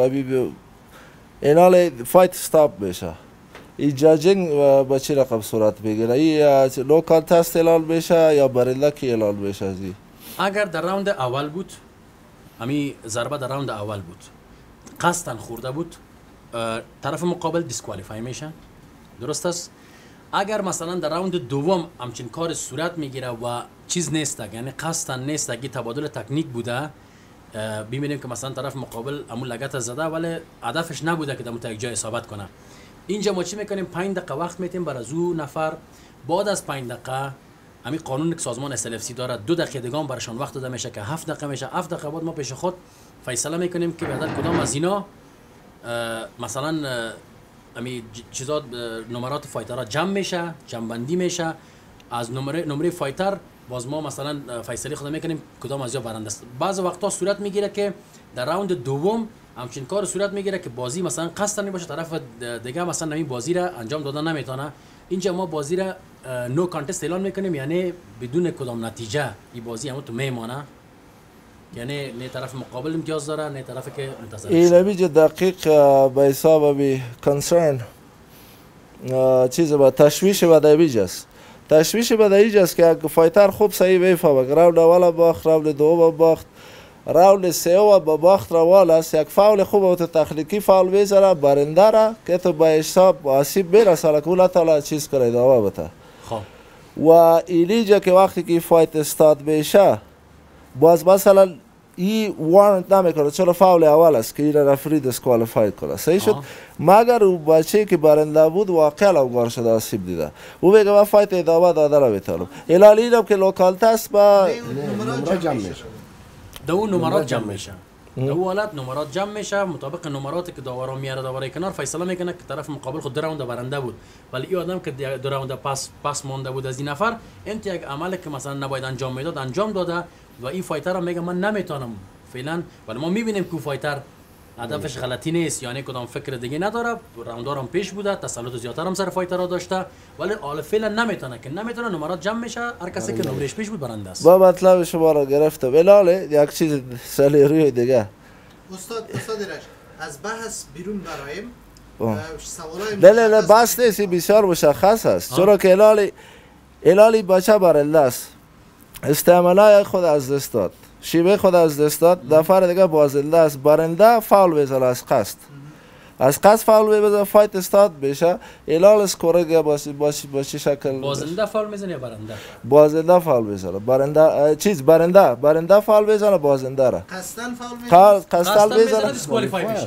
اینال فایت استاپ بشه این جاجینگ با چی رقم صورت بگیره؟ این نو کانتست اعلان بشه یا برنده کی اعلان بشه؟ اگر در راوند اول بود امی ضربه در راوند اول بود قصداً خورده بود طرف مقابل دیسکوالیفای میشن، درست است؟ اگر مثلا در راوند دوم همچین کار صورت میگیره و چیز نیست، یعنی قصداً نیست، اگه تبادل تکنیک بوده ببینیم که مثلا طرف مقابل همون لگت زده ولی هدفش نبوده که در یک جای اصابت کنه. اینجا ما چی میکنیم؟ 5 دقیقه وقت میتیم برای او نفر. بعد از 5 دقیقه همین قانون که سازمان SLFC داره 2 دقیقه دیگه هم برشان وقت داده میشه که 7 دقیقه میشه. 7 دقیقه بعد ما پیش خود فیصله میکنیم که بعد کدام از اینا مثلا همین چیزا نمرات فایترها جمع میشه، جمع بندی میشه از نمره فایتر. باز ما مثلا فیصله خود میکنیم کدام از اینا برنده است. بعض وقتا صورت میگیره که در راوند دوم همچین کار صورت میگیره که بازی مثلا قصد نباشه، طرف دیگه مثلا همین بازی را انجام دادن نمیتونه. اینجا ما بازی را نو کانتست اعلان میکنیم، یعنی بدون کدام نتیجه این بازی همون تو میمانه، یعنی نه طرف مقابل امتیاز داره نه طرفی که منتظر این نمیشه دقیق به حساب بی کنسرن چیز با تشویش بدهیج است. تشویش بدهیج است که اگه فایتر خوب صحیح بیفهمه راوند اول باخت، راوند دوم باخت، راوند سوم با باخت روال است، یک فاول خوب و تخلیقی فاول بزنه برنده را که تو به حساب آسیب برسه که الله تعالی چیز کنه ادامه بده. و اینجا که وقتی که فایت استارت بشه باز مثلا این وارنت نمیکنه چرا فاول اول است که این رفری دیسکوالیفای کنه، صحیح شد؟ مگر اون بچه که برنده بود واقعا اوگار شده آسیب دیده او بگه من فایت ادامه داده را میتونم. الان اینم که لوکال تست با نمرات جمع میشه، دو نمرات جمع میشه، دو حالت نمرات جمع میشه مطابق نمراتی که داوران میاره. داورای کنار فیصله میکنه که طرف مقابل خود 2 راوند برنده بود ولی این آدم که 2 راوند پس مونده بود از این نفر انت یک عملی که مثلا نباید انجام میداد انجام داده و این فایتر هم میگه من نمیتونم فعلا. ولی ما میبینیم که فایتر هدفش غلطی نیست، یعنی کدام فکر دیگه نداره، راوندار هم پیش بوده، تسلط زیادتر هم سر فایتر داشته ولی حالا فعلا نمیتونه نمرات جمع میشه. هر کسی که نمرش پیش بود برنده است. با مطلب شما را گرفتم. بلاله یک چیز سلیروی دیگه استاد رش از بحث بیرون برایم سوالای نه بحث نیست، بسیار مشخص است. چرا که الالی بچه برنده است، استعمالای خود از دست داد، شیبه خود از دست داد، دفعه دیگه بازنده است. برنده فاول بزنه از قصد فاول بزنه فایت استارت بشه. الال اسکورگ باشه شکل بازنده فاول میزنه یا برنده؟ بازنده فاول بزنه، برنده فاول بزنه بازنده را قصدن فاول بزنه دیسکوالیفای میشه.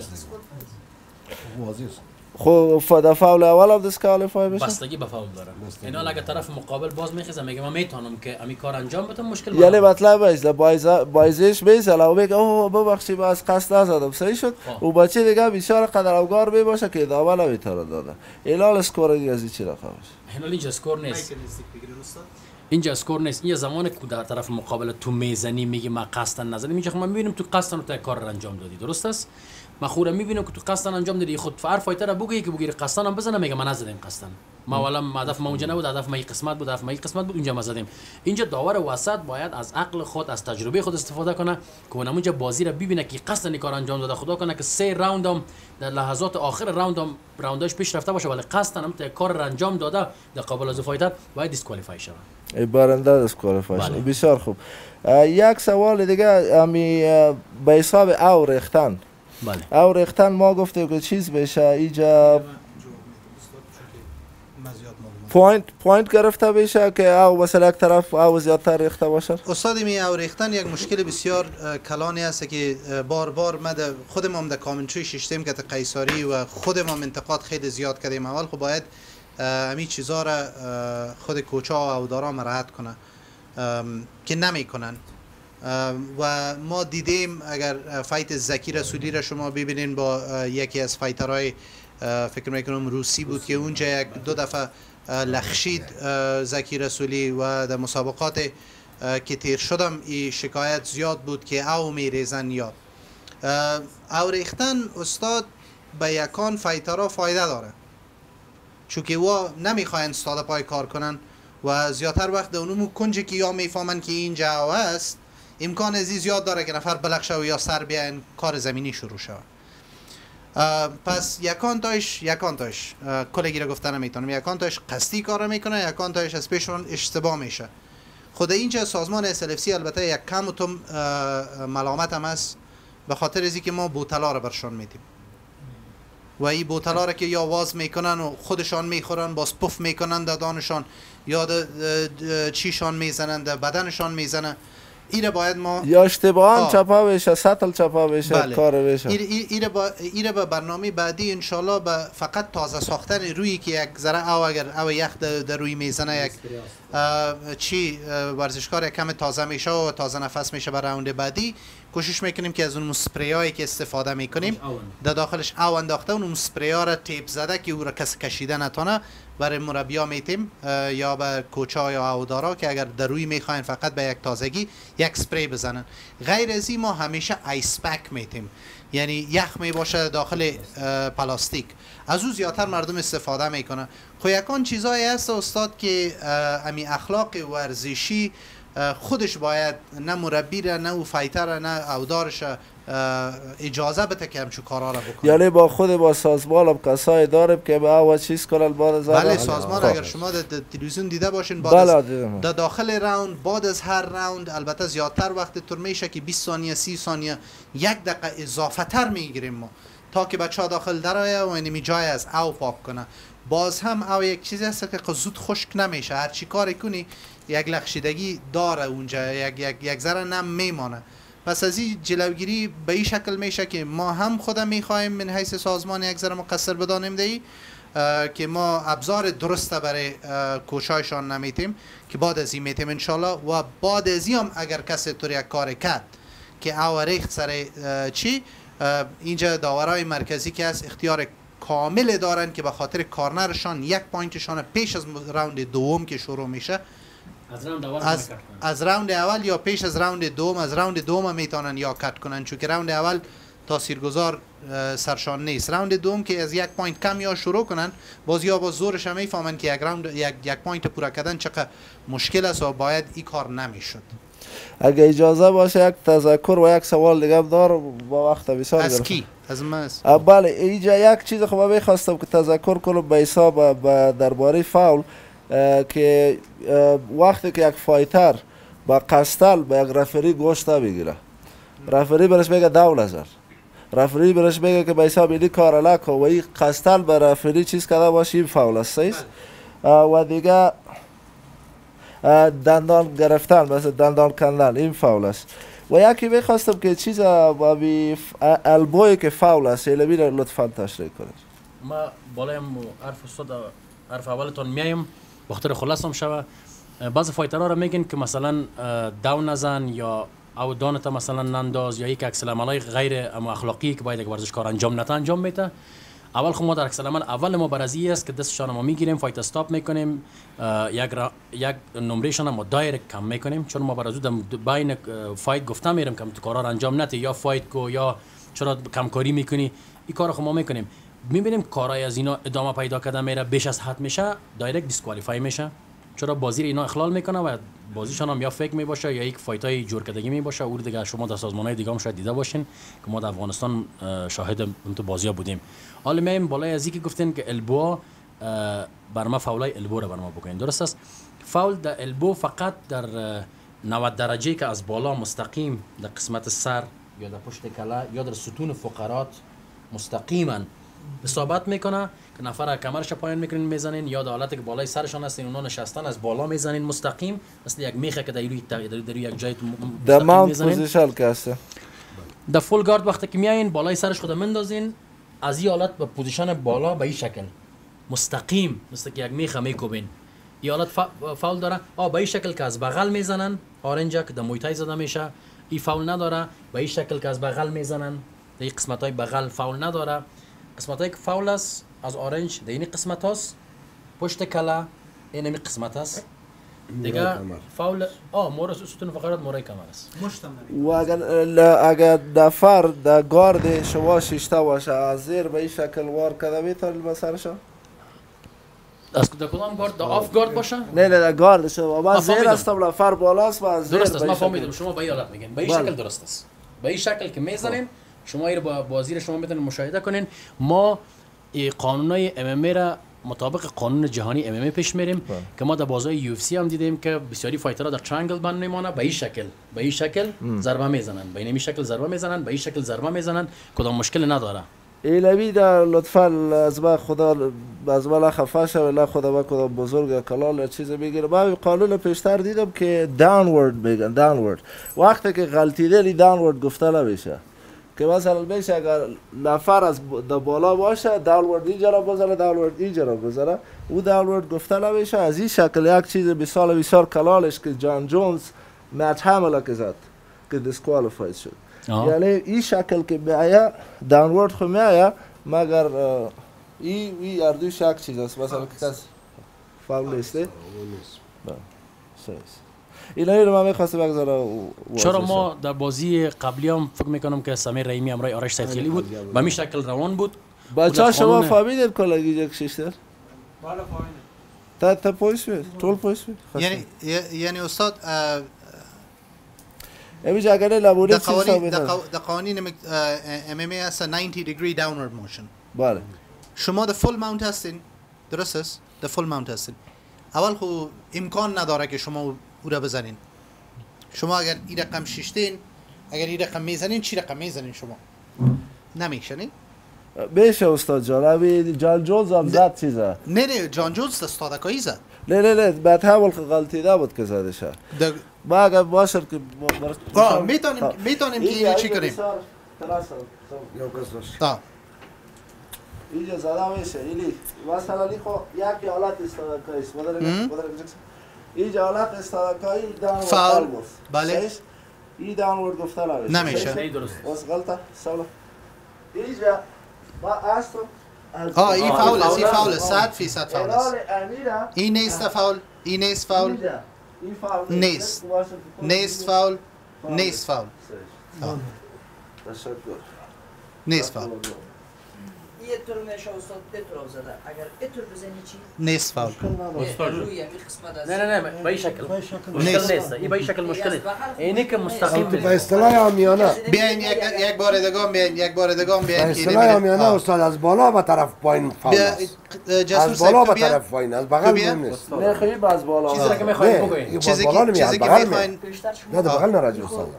خب فاول اول هم دیسکوالیفای میشه. بستگی به فاول داره. اینا اگه طرف مقابل باز میخیزه میگه من میتونم که همین کار انجام بدم مشکل یعنی مطلب است بایزش میزنه و میگه اوه ببخشید از قصد نزدم، صحیح شد. او بچه دیگه بیچاره قدر اوگار می باشه که ادامه نمیتونه داده. الال اسکور از چی رقمش؟ اینا اینجا اسکور نیست. اینجا اسکور نیست. این زمانی که در طرف مقابل تو میزنی میگه من قصدن نزدم، اینجا ما میبینیم تو قصدن تو کار رو انجام دادی، درست است؟ ما خودم میبینم که تو قصدن انجام دادی. خود فر فایتر بگه که بگیره قصدن هم بزنه میگه من نزدم قصدن، ما والا هدف ما اونجا نبود، هدف ما این قسمت بود، هدف ما این قسمت بود، اونجا ما زدیم. اینجا داور وسط باید از عقل خود از تجربه خود استفاده کنه که اونجا بازی رو ببینه که قصدن کار انجام داده. خدا کنه که 3 راوند هم در لحظات آخر راونداش پیش رفته باشه ولی قصدن هم کار رو انجام داده در قابل از فایتر باید دیسکوالیفای شه. برنده دیسکوالیفای شه. بسیار خوب. یک سوال دیگه امی به حساب او ریختن. بله. او ریختن ما گفتیم که چیز بشه اینجا پوینت گرفته بشه که او مثلا یک طرف او زیادتر ریخته باشه. استاد می او ریختن یک مشکل بسیار کلانی است که بار ما خودم هم در کامنتری ششتیم که قیصری و خودم هم انتقاد خیلی زیاد کردیم. اول خب باید همین چیزا را خود کوچا و دارا مراحت کنه که نمیکنن. و ما دیدیم اگر فایت زکی رسولی را شما ببینین با یکی از فایترهای فکر میکنم روسی بود که اونجا 1-2 دفعه لخشید زکی رسولی و در مسابقات که تیر شدم این شکایت زیاد بود که او میریزن یاد. اوریختن استاد به یکان فایترها فایده داره، چون که وا نمیخواین استاد پای کار کنن و زیادتر وقت اونمو کنجی که یا میفهمن که اینجا است امکان ازی زیاد داره که نفر بلخشه و یا سر بیاین کار زمینی شروع شود. پس یکان تایش کلگی را گفتن نمیتونم، یکان تایش قصدی کار میکنه، یکان تایش از پیشون اشتباه میشه. خود اینجا سازمان SLFC البته یک کم و تم ملامت هم است به خاطر ازی که ما بوتلا را برشان میدیم و این بوتلا را که یا واز میکنن و خودشان میخورن باز پف میکنن دادانشان یا چیشان میزنن در بدنشان میزنن. ایره باید ما یا اشتباهاً چپا بشه، سطل چپا بشه، بله. کار بشه. ایره با برنامه بعدی انشالله به فقط تازه ساختن روی که یک ذره او اگر او یخ در روی میزنه یک چی ورزشکار یک کم تازه میشه و تازه نفس میشه برای راوند بعدی کوشش میکنیم که از اون اسپریایی که استفاده میکنیم در داخلش او انداخته اون اسپریا را تیپ زده که او را کس کشیده نتونه برای مربیا میتیم یا به کوچا یا اودارا که اگر در روی میخواین فقط به یک تازگی یک اسپری بزنن. غیر از این ما همیشه آیس پک میتیم، یعنی یخ می باشه داخل پلاستیک، از او زیادتر مردم استفاده میکنن. خو یکان چیزایی هست استاد که امی اخلاق ورزشی خودش باید نه مربی را نه او فایتر را نه اودارش اجازه بده که همچون کارا را بکنه. یعنی با خود با سازمان هم کسایی داریم که به اول چیز کنن بعد از بله سازمان اگر شما در تلویزیون دیده باشین در داخل راوند بعد از هر راوند البته زیادتر وقت طور میشه که 20 ثانیه 30 ثانیه یک دقیقه اضافه تر میگیریم ما تا که بچه ها داخل درآیه و اینمی جای از او پاک کنه. باز هم او یک چیزی هست که زود خشک نمیشه، هر چی کاری کنی یک لخشیدگی داره اونجا، یک ذره نم میمانه. پس از این جلوگیری به این شکل میشه که ما هم خودم میخوایم من حیث سازمان یک ذره مقصر بدانیم دی که ما ابزار درسته برای کوشایشان نمیتیم که بعد از این میتیم انشالله و بعد از این هم اگر کسی طور یک کار کرد که او ریخت سر چی اینجا داورای مرکزی که از اختیار کامل دارن که به خاطر کارنرشان یک پوینتشان پیش از راوند دوم که شروع میشه از راوند اول یا پیش از راوند دوم از راوند دوم میتونن یا کات کنن، چون که راوند اول تاثیرگذار سرشان نیست. راوند دوم که از یک پوینت کم یا شروع کنن باز یا با زورش هم میفهمن که یک پوینت پورا کردن چقدر مشکل است و باید این کار نمیشد. اگه اجازه باشه یک تذکر و یک سوال دیگه دار با وقت بسیار از کی؟ از من. بله اینجا یک چیز خب میخواستم که تذکر کنم به حساب درباره فاول که وقتی که یک فایتر با قستل به یک رفری گوشت بگیره رفری برش بگه 10000 رفری برش بگه که به حساب اینی کار لکه و این قستل به رفری چیز کرده باشه این فاول است و دیگه دندان گرفتن مثل دندان کندن این فاول است. و یکی میخواستم که چیز البوی که فاول است ایلمی رو لطفا تشریح کنید. ما بالایم حرف استاد حرف اولتون میایم بخاطر خلاصم شوه. بعض فایترها را میگن که مثلا دو نزن یا او دانت مثلا ننداز یا یک عکس العملای غیر اخلاقی که باید یک ورزشکار انجام نده انجام میده. اول خب ما در عکس العمل اول ما برازی است که دستشان ما میگیریم فایت استاپ میکنیم یک نمرهشان ما دایرکت کم میکنیم، چون ما برازو بین فایت گفتم میرم که تو کارا انجام نده یا فایت کو یا چرا کمکاری میکنی این کارو خب ما میکنیم. میبینیم کارهای از اینا ادامه پیدا کرده میره بیش از حد میشه دایرکت دیسکوالیفای میشه، چرا بازی اینا اخلال میکنه و بازیشان هم یا فیک میباشه یا یک فایتای جور کردگی میباشه. اور دیگه شما در سازمانهای دیگه هم شاید دیده باشین که ما در افغانستان شاهد اون تو بازی‌ها بودیم. حالا میایم بالای از اینکه گفتین که البو بر ما فاولای البو رو بر ما بکنین. درست است؟ فاول در البو فقط در 90 درجه که از بالا مستقیم در قسمت سر یا در پشت کله یا در ستون فقرات مستقیما اصابت میکنه که نفر کمرش پایین میکنین میزنین یا در حالتی که بالای سرشان هستین اونا نشستن از بالا میزنین مستقیم مثل یک میخه که در یک جای در ماونت پوزیشن که هست. در فول گارد وقتی که میایین بالای سرش خود مندازین از این حالت به پوزیشن بالا به این شکل مستقیم مثل که یک میخه میکوبین. این حالت فاول داره. به این شکل که از بغل میزنن اورنجا که در محیطای زده میشه این فاول نداره. به این شکل که از بغل میزنن در این قسمتای بغل فاول نداره. قسمتایی که فاول است از اورنج در این قسمت هست پشت کله این قسمت است دیگه فاول مورس ستون فقط مورای کمر است. و اگر نفر در گارد شما شیشته باشه از زیر به این شکل وار کده میتونید به سرشو؟ از کدام گارد؟ آف گارد باشه؟ نه در گارد شما من زیر هستم نفر بالاست و از زیر درست است. من فهمیدم شما به این حالت میگین. به این شکل درست است. به این شکل که میزنین شما این با زیر شما میتونید مشاهده کنین. ما قانونای MMA را مطابق قانون جهانی MMA پیش میریم که ما در بازی UFC هم دیدیم که بسیاری فایترها در ترانگل بند میمونه به این شکل ضربه میزنن، به این شکل ضربه میزنن، به این شکل ضربه میزنن، کدام مشکل نداره. ایلوی در لطفا از ما خدا از ما خفه شد ولی خدا با کدام بزرگ یا کلال چیز میگیره. من قانون پیشتر دیدم که داونورد میگن، داونورد وقتی که غلطی داری داونورد گفته نمیشه که مثلا میشه اگر نفر از بالا باشه داونورد اینجا را بزنه، داونورد اینجا را بزنه، او داونورد گفته نمیشه. از این شکل یک چیز مثال بسیار کلالش که جان جونز مچ حمله که زد که دیسکوالیفاید شد. یعنی این شکل که میایه داونورد خو میایه مگر این اردوش یک چیز است مثلا که کس فاول نیسته اینا رو من می‌خواستم بگذارم. چرا ما در بازی قبلی هم فکر میکنم که سمیر رحیمی همراه آرش سیدخیلی بود به همین شکل روان بود. بچه‌ها شما فهمیدید کلاگی یک شیشتر؟ بله فهمیدم. تا پویش بود، طول پویش بود. یعنی استاد امیج اگر لبوری چیز در قوانین MMA هست 90 degree downward motion. بله. شما در فول ماونت هستین، درست است؟ در فول ماونت هستین. اول خو امکان نداره که شما او را بزنین. شما اگر این رقم شیشتین، اگر این رقم میزنین چی رقم میزنین شما؟ نمیشنین؟ بیشه استاد جان، ابی جان جونز هم زد چیزه. نه جان جونز استادکایی زد. نه بعد همون غلطی نبود که زده شه. ما اگر باشه که میتونیم که اینو چی کنیم؟ اینجا زده میشه ایلی مثلا لی خو یک حالت استادکایی است. اینجا حالت استادکایی داونورد فاول. بله. این داونورد گفته نمیشه. بس غلطه سوال. اینجا با استو این فاول است، این فاول است، 100% فاول است. این نیست فاول، این نیست فاول. نیست. نیست فاول. نیست فاول. نیست فاول. یه طور میشه استاد اتراب زده. اگر اتر بزنی چی؟ نیست فاول. روی همین قسمت است. نه به این شکل مشکل نیست. این به این شکل مشکل نیست. اینی که مستقیم به اصطلاح عامیانه بیاین یک بار دیگه بیاین، یک بار دیگه بیاین به اصطلاح عامیانه استاد از بالا به طرف پایین فاول است. از بالا به طرف پایین، از بغل نیست. نه خیلی از بالا. چیزی که میخواین بگوین. چیزی که میخواین نه بغل نراجع استاد.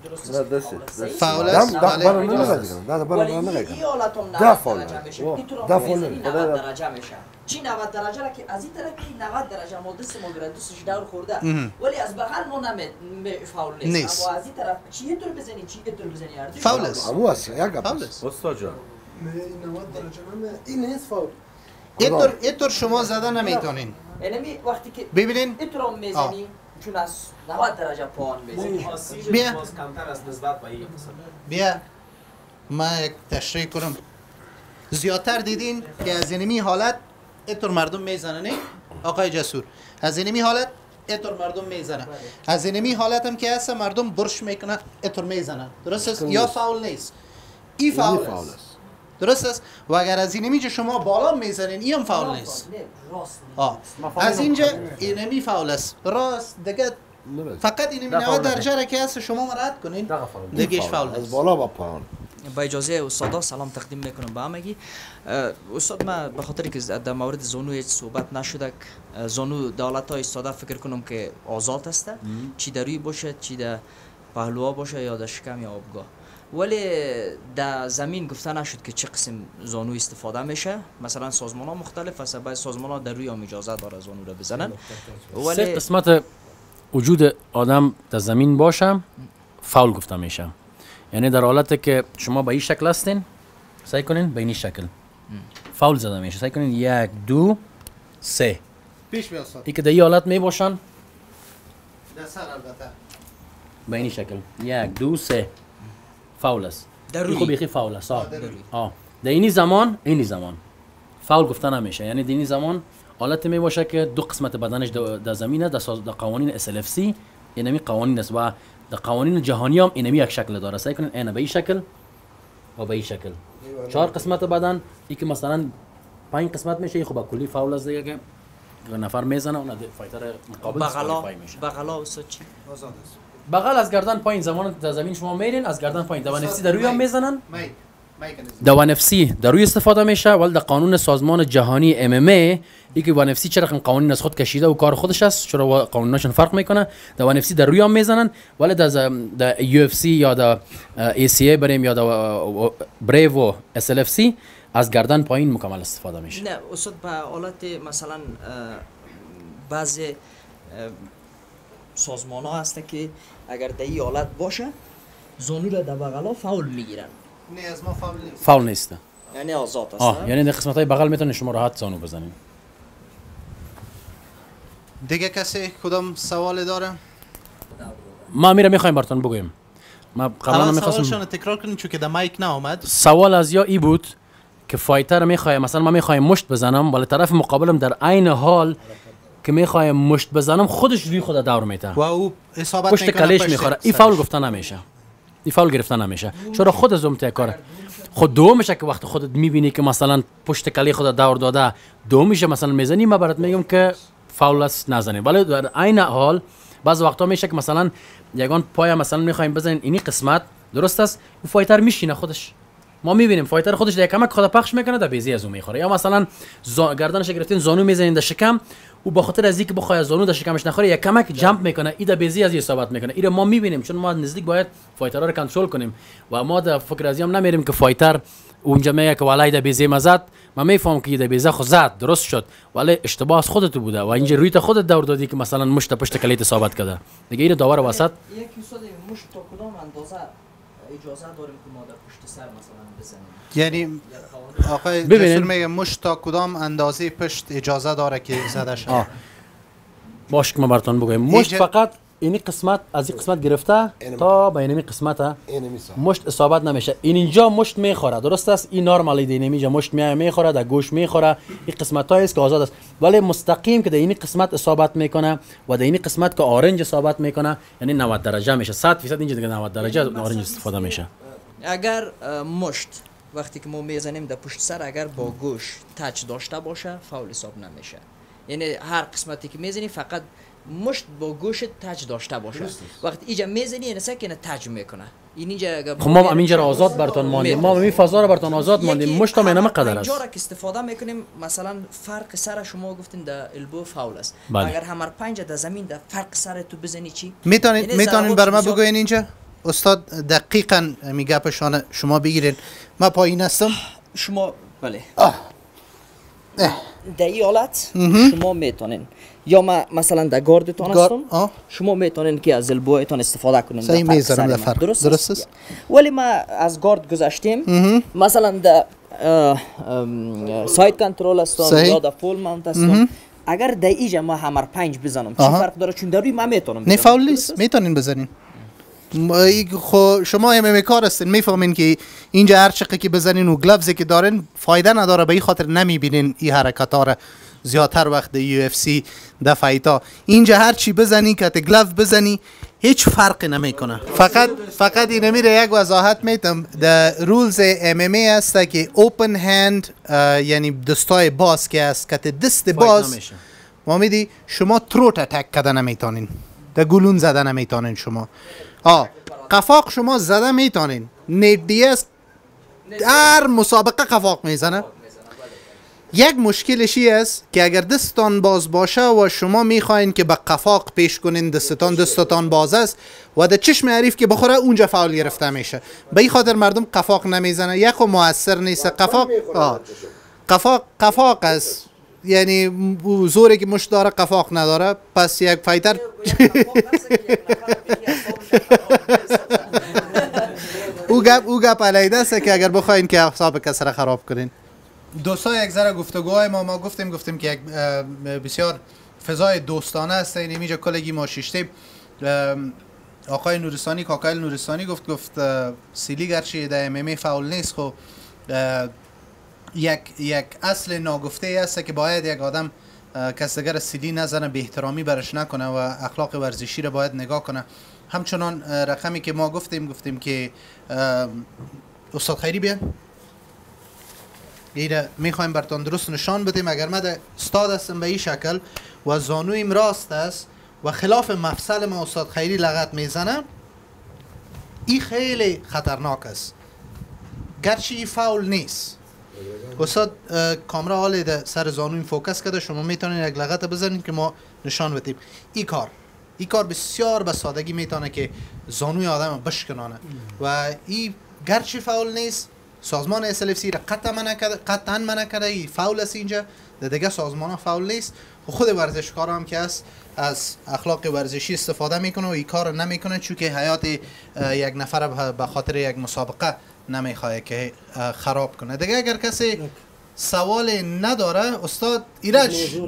فاول است. نه بالا نگید. این حالت هم 90 درجه میشه. ده فاول. 90 درجه میشه. چی 90 درجه را که از این طرف 90 درجه مودس گرادوسش دور خورده ولی از بغل ما فاول نیست. اما از این طرف چی طور بزنی چی طور بزنی فاول است. همو است یک فاول است. استاد جان 90 درجه این نیست فاول. اینطور شما زدن نمیتونین. یعنی وقتی که ببینین اینطور میزنی چون از 90 درجه پایین میزنی. بیا باز کمتر از نسبت به این قسمت. بیا ما یک تشریح کنم. زیادتر دیدین که از اینمی حالت اینطور مردم میزنن آقای جسور. از اینمی حالت اینطور مردم میزنن. از اینمی حالت هم که هست مردم برش میکنن اینطور میزنن. درست است؟ یا فاول نیست. این فاول است. درست است؟ و اگر از اینمی که شما بالا میزنین این هم فاول نیست. از اینجا اینمی فاول است. راست دیگه فقط اینمی 90 درجه را که هست شما رد کنین دیگه فاول است. از بالا با پایین. با اجازه استادا سلام تقدیم میکنم به همگی. استاد ما به خاطر که در مورد زانو هیچ صحبت نشده، زانو دولت های استادا فکر کنم که آزاد است، چی در روی باشه چی در پهلوها باشه یا در شکم یا آبگاه، ولی در زمین گفته نشد که چه قسم زانو استفاده میشه. مثلا سازمان ها مختلف است، بعضی سازمان ها در روی هم اجازه داره زانو را بزنن، ولی قسمت وجود آدم در زمین باشه فاول گفته میشه. یعنی در حالتی که شما به این شکل هستین سعی کنین به این شکل فاول زده میشه. سعی کنین 1 2 3 پیش بیا استاد. این که در این حالت می باشن در سر البته به این شکل 1 2 3 فاول است. در روی خوب بیخی فاول است. در اینی زمان فاول گفته نمیشه. یعنی در این زمان حالت می باشه که دو قسمت بدنش در زمینه در قوانین SLFC اینمی قوانین است و در قوانین جهانی هم اینمی یک شکل داره. سعی کنین اینا به این شکل و به این شکل 4 قسمت بدن ای که مثلا 5 قسمت میشه. خب کلی فاول است دیگه که نفر میزنه اون فایتر مقابل دیسکوالیفای میشه. بغلا استاد چی؟ آزاد است. بغل از گردن پایین زمان در زمین شما میرین از گردن پایین دوان FC در روی هم میزنن. دوان FC در روی استفاده میشه ولی در قانون سازمان جهانی MMA یکی وان FC چه رقم قوانین از خود کشیده و کار خودش است، چرا قانوناشون فرق میکنه. دوان FC در روی هم میزنن ولی در UFC یا در ACA بریم یا در بریو و SLFC از گردن پایین مکمل استفاده میشه. نه استاد به حالت مثلا بعضی سازمان ها هست که اگر در این حالت باشه زانو را در بغلا فاول میگیرن. نه از ما فاول نیست. فاول نیست. یعنی آزاد است. یعنی در قسمت های بغل میتونید شما راحت زانو بزنید. دیگه کسی کدام سوال داره؟ ما میخوایم براتون بگویم. ما قبلا میخواستم سوالشون تکرار کنیم چون که در مایک نامد. سوال از یا ای بود که فایتر میخواد مثلا من میخوایم مشت بزنم ولی طرف مقابلم در عین حال که میخوایم مشت بزنم خودش روی خود دور میته و او اصابت پشت کلش میخوره. این فاول گفتن نمیشه، این فاول گرفتن نمیشه، چرا خود زومته کاره. خود دو میشه که وقت خودت میبینی که مثلا پشت کلی خود دور داده دو میشه مثلا میزنی، ما برات میگم که فاول است نزنی. ولی در عین حال بعض وقتا میشه که مثلا یگان پای مثلا میخوایم بزنین اینی قسمت درست است و فایتر میشینه خودش، ما میبینیم فایتر خودش در کمک خود پخش میکنه در بیزی از اون میخوره، یا مثلا گردنش گرفتین زانو میزنین در شکم و با خاطر از اینکه بخواد زانو در شکمش نخوره یک کمک جمپ میکنه ای در بیزی از اصابت میکنه. این ما میبینیم چون ما نزدیک باید فایترها رو کنترل کنیم و ما در فکر ازی هم نمیریم که فایتر اونجا میگه که والای در بیزی مزد، ما میفهم که در بیزی خود زد درست شد ولی اشتباه از خودت بوده و اینجا روی خودت دور دادی که مثلا مشت پشت کلیت اصابت کرده دیگه. این داور وسط یک استاد مشت تا کدام اندازه اجازه داریم که ما در پشت سر مثلا بزنیم؟ یعنی آقای دستور میگه مشت تا کدام اندازه پشت اجازه داره که زده شد؟ باش که ما براتون بگویم مشت فقط اینی قسمت از این قسمت گرفته تا به اینمی قسمت مشت اصابت نمیشه. اینجا مشت میخوره درست است، این نرمالی دی اینجا مشت میخوره در گوش میخوره، این قسمت های است که آزاد است ولی مستقیم که در این قسمت اصابت میکنه و در این قسمت که آرنج اصابت میکنه یعنی 90 درجه میشه. 100% اینجا دیگه 90 درجه آرنج استفاده میشه. اگر مشت وقتی که ما میزنیم در پشت سر اگر با گوش تچ داشته باشه فاول حساب نمیشه. یعنی هر قسمتی که میزنی فقط مشت با گوش تچ داشته باشه. وقتی اینجا میزنی یعنی که تچ میکنه. اینجا خب ما همینجا آزاد براتون ماندیم، ما همین فضا رو براتون آزاد ماندیم. مشت هم اینم قدر است. اینجا که استفاده میکنیم مثلا فرق سر شما گفتین در البو فاول است. اگر همر 5 در زمین در فرق سر تو بزنی چی؟ میتونین برام بگوین اینجا استاد دقیقاً میگه پشان شما بگیرین. ما پایین هستم شما بله در این حالت شما میتونین یا ما مثلا در گاردتون هستم شما میتونین که از البویتون استفاده کنین. صحیح میذارم در فرق درست است. ولی ما از گارد گذاشتیم مثلا در ساید کنترل هستم یا در فول ماونت هستم اگر در اینجا ما همر 5 بزنم چی فرق داره؟ چون در روی ما میتونم نه فاول نیست، میتونین بزنین. خب شما ام کار هستین میفهمین که اینجا هر چقدر که بزنین و گلوزی که دارین فایده نداره، به این خاطر نمیبینین این حرکت‌ها را زیادتر وقت در UFC در فایتا. اینجا هر چی بزنی که گلوز بزنی هیچ فرقی نمیکنه. فقط این میره یک وضاحت میتم در رولز MMA هست که اوپن هند یعنی دستای باز که است که دست باز ما میدی شما تروت اتک کردن نمیتونین، در گلون زدن نمیتونین شما. قفاق شما زده میتونین. نیت هر مسابقه قفاق میزنه. یک مشکلشی است که اگر دستتان باز باشه و شما میخواین که به قفاق پیش کنین دستتان باز است و در چشم حریف که بخوره اونجا فاول گرفته میشه. به این خاطر مردم قفاق نمیزنه. یک موثر نیست. قفاق است، یعنی زوری که مشت داره قفاق نداره. پس یک فایتر او گپ علیده است که اگر بخواین که حساب کس را خراب کنین. دوستا یک ذره گفتگوهای ما گفتیم که یک بسیار فضای دوستانه است. این اینجا کلگی ما شیشته آقای نورستانی کاکایل نورستانی گفت سیلی گرچه در MMA فاول نیست، خب یک اصل ناگفته است که باید یک آدم کس دیگر سیلی نزنه، به احترامی برش نکنه و اخلاق ورزشی را باید نگاه کنه. همچنان رقمی که ما گفتیم که استاد خیری بیان ایره میخوایم براتون درست نشان بدیم. اگر من استاد هستم به این شکل و زانویم راست است و خلاف مفصل ما استاد خیری لغت میزنه، این خیلی خطرناک است، گرچه این فاول نیست. استاد کامرا حالی ده سر زانویم فوکس کرده، شما میتونید یک لغت بزنید که ما نشان بدیم. این کار بسیار به سادگی میتونه که زانوی آدم بشکنانه و این گرچه فاول نیست، سازمان SLFC را قطعا منع کرده. این فاول است، اینجا دیگه سازمان ها فاول نیست و خود ورزشکار هم که است از اخلاق ورزشی استفاده میکنه و این کار نمیکنه، چون که حیات یک نفر به خاطر یک مسابقه نمیخواد که خراب کنه. دیگه اگر کسی سوال نداره استاد ایرج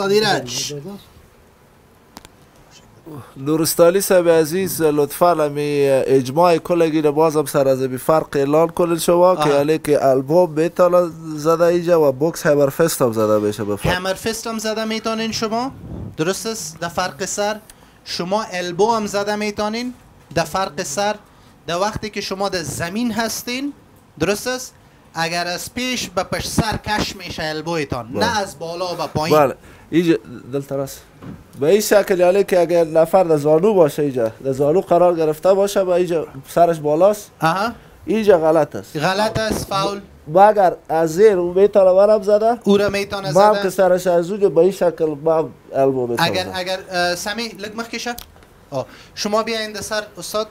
نورستانی صاحب عزیز لطفا همی اجماع کلگی را بازم سر از بی فرق اعلان کنید شما که علی که البوم میتونه زده اینجا و بوکس همر فست هم زده بشه. همر فست هم زده میتونین شما، درست است؟ در فرق سر شما البو هم زده میتونین در فرق سر. در وقتی که شما در زمین هستین، درست است؟ اگر از پیش به پشت سر کش میشه البویتان، نه از بالا و پایین. بله اینجا دلتراست به این شکل، یعنی که اگر نفر در زانو باشه، اینجا در زانو قرار گرفته باشه و اینجا سرش بالاست، اینجا غلط است فاول. و اگر از زیر او میتونه برم زده، او را میتونه زده، ما که سرش از اونجا به این شکل ما البو میتونه. اگر سمی لگ مخکشه شما بیاین در سر استاد.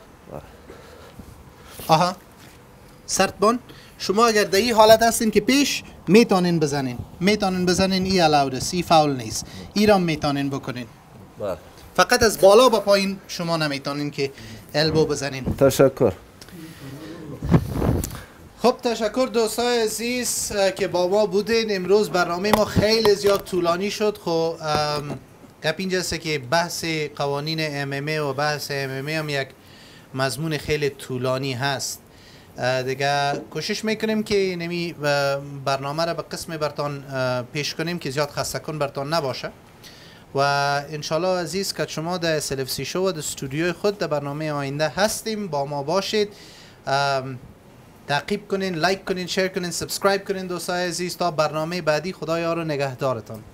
سرت بان شما اگر در این حالت هستین که پیش میتونین بزنین این الاود است، این فاول نیست، این را میتونین بکنین. فقط از بالا با پایین شما نمیتونین که البو بزنین. تشکر. خب تشکر دوستای عزیز که با ما بودین. امروز برنامه ما خیلی زیاد طولانی شد. خب گپ اینجاست که بحث قوانین MMA و بحث MMA هم یک مضمون خیلی طولانی هست. دیگه کوشش میکنیم که نمی برنامه را به قسم برتان پیش کنیم که زیاد خسته کن برتان نباشه و انشالله عزیز که شما در SLFC شو و در استودیوی خود در برنامه آینده هستیم. با ما باشید، تعقیب کنین، لایک کنین، شیر کنین، سابسکرایب کنین دوستای عزیز تا برنامه بعدی. خدایا رو نگهدارتان.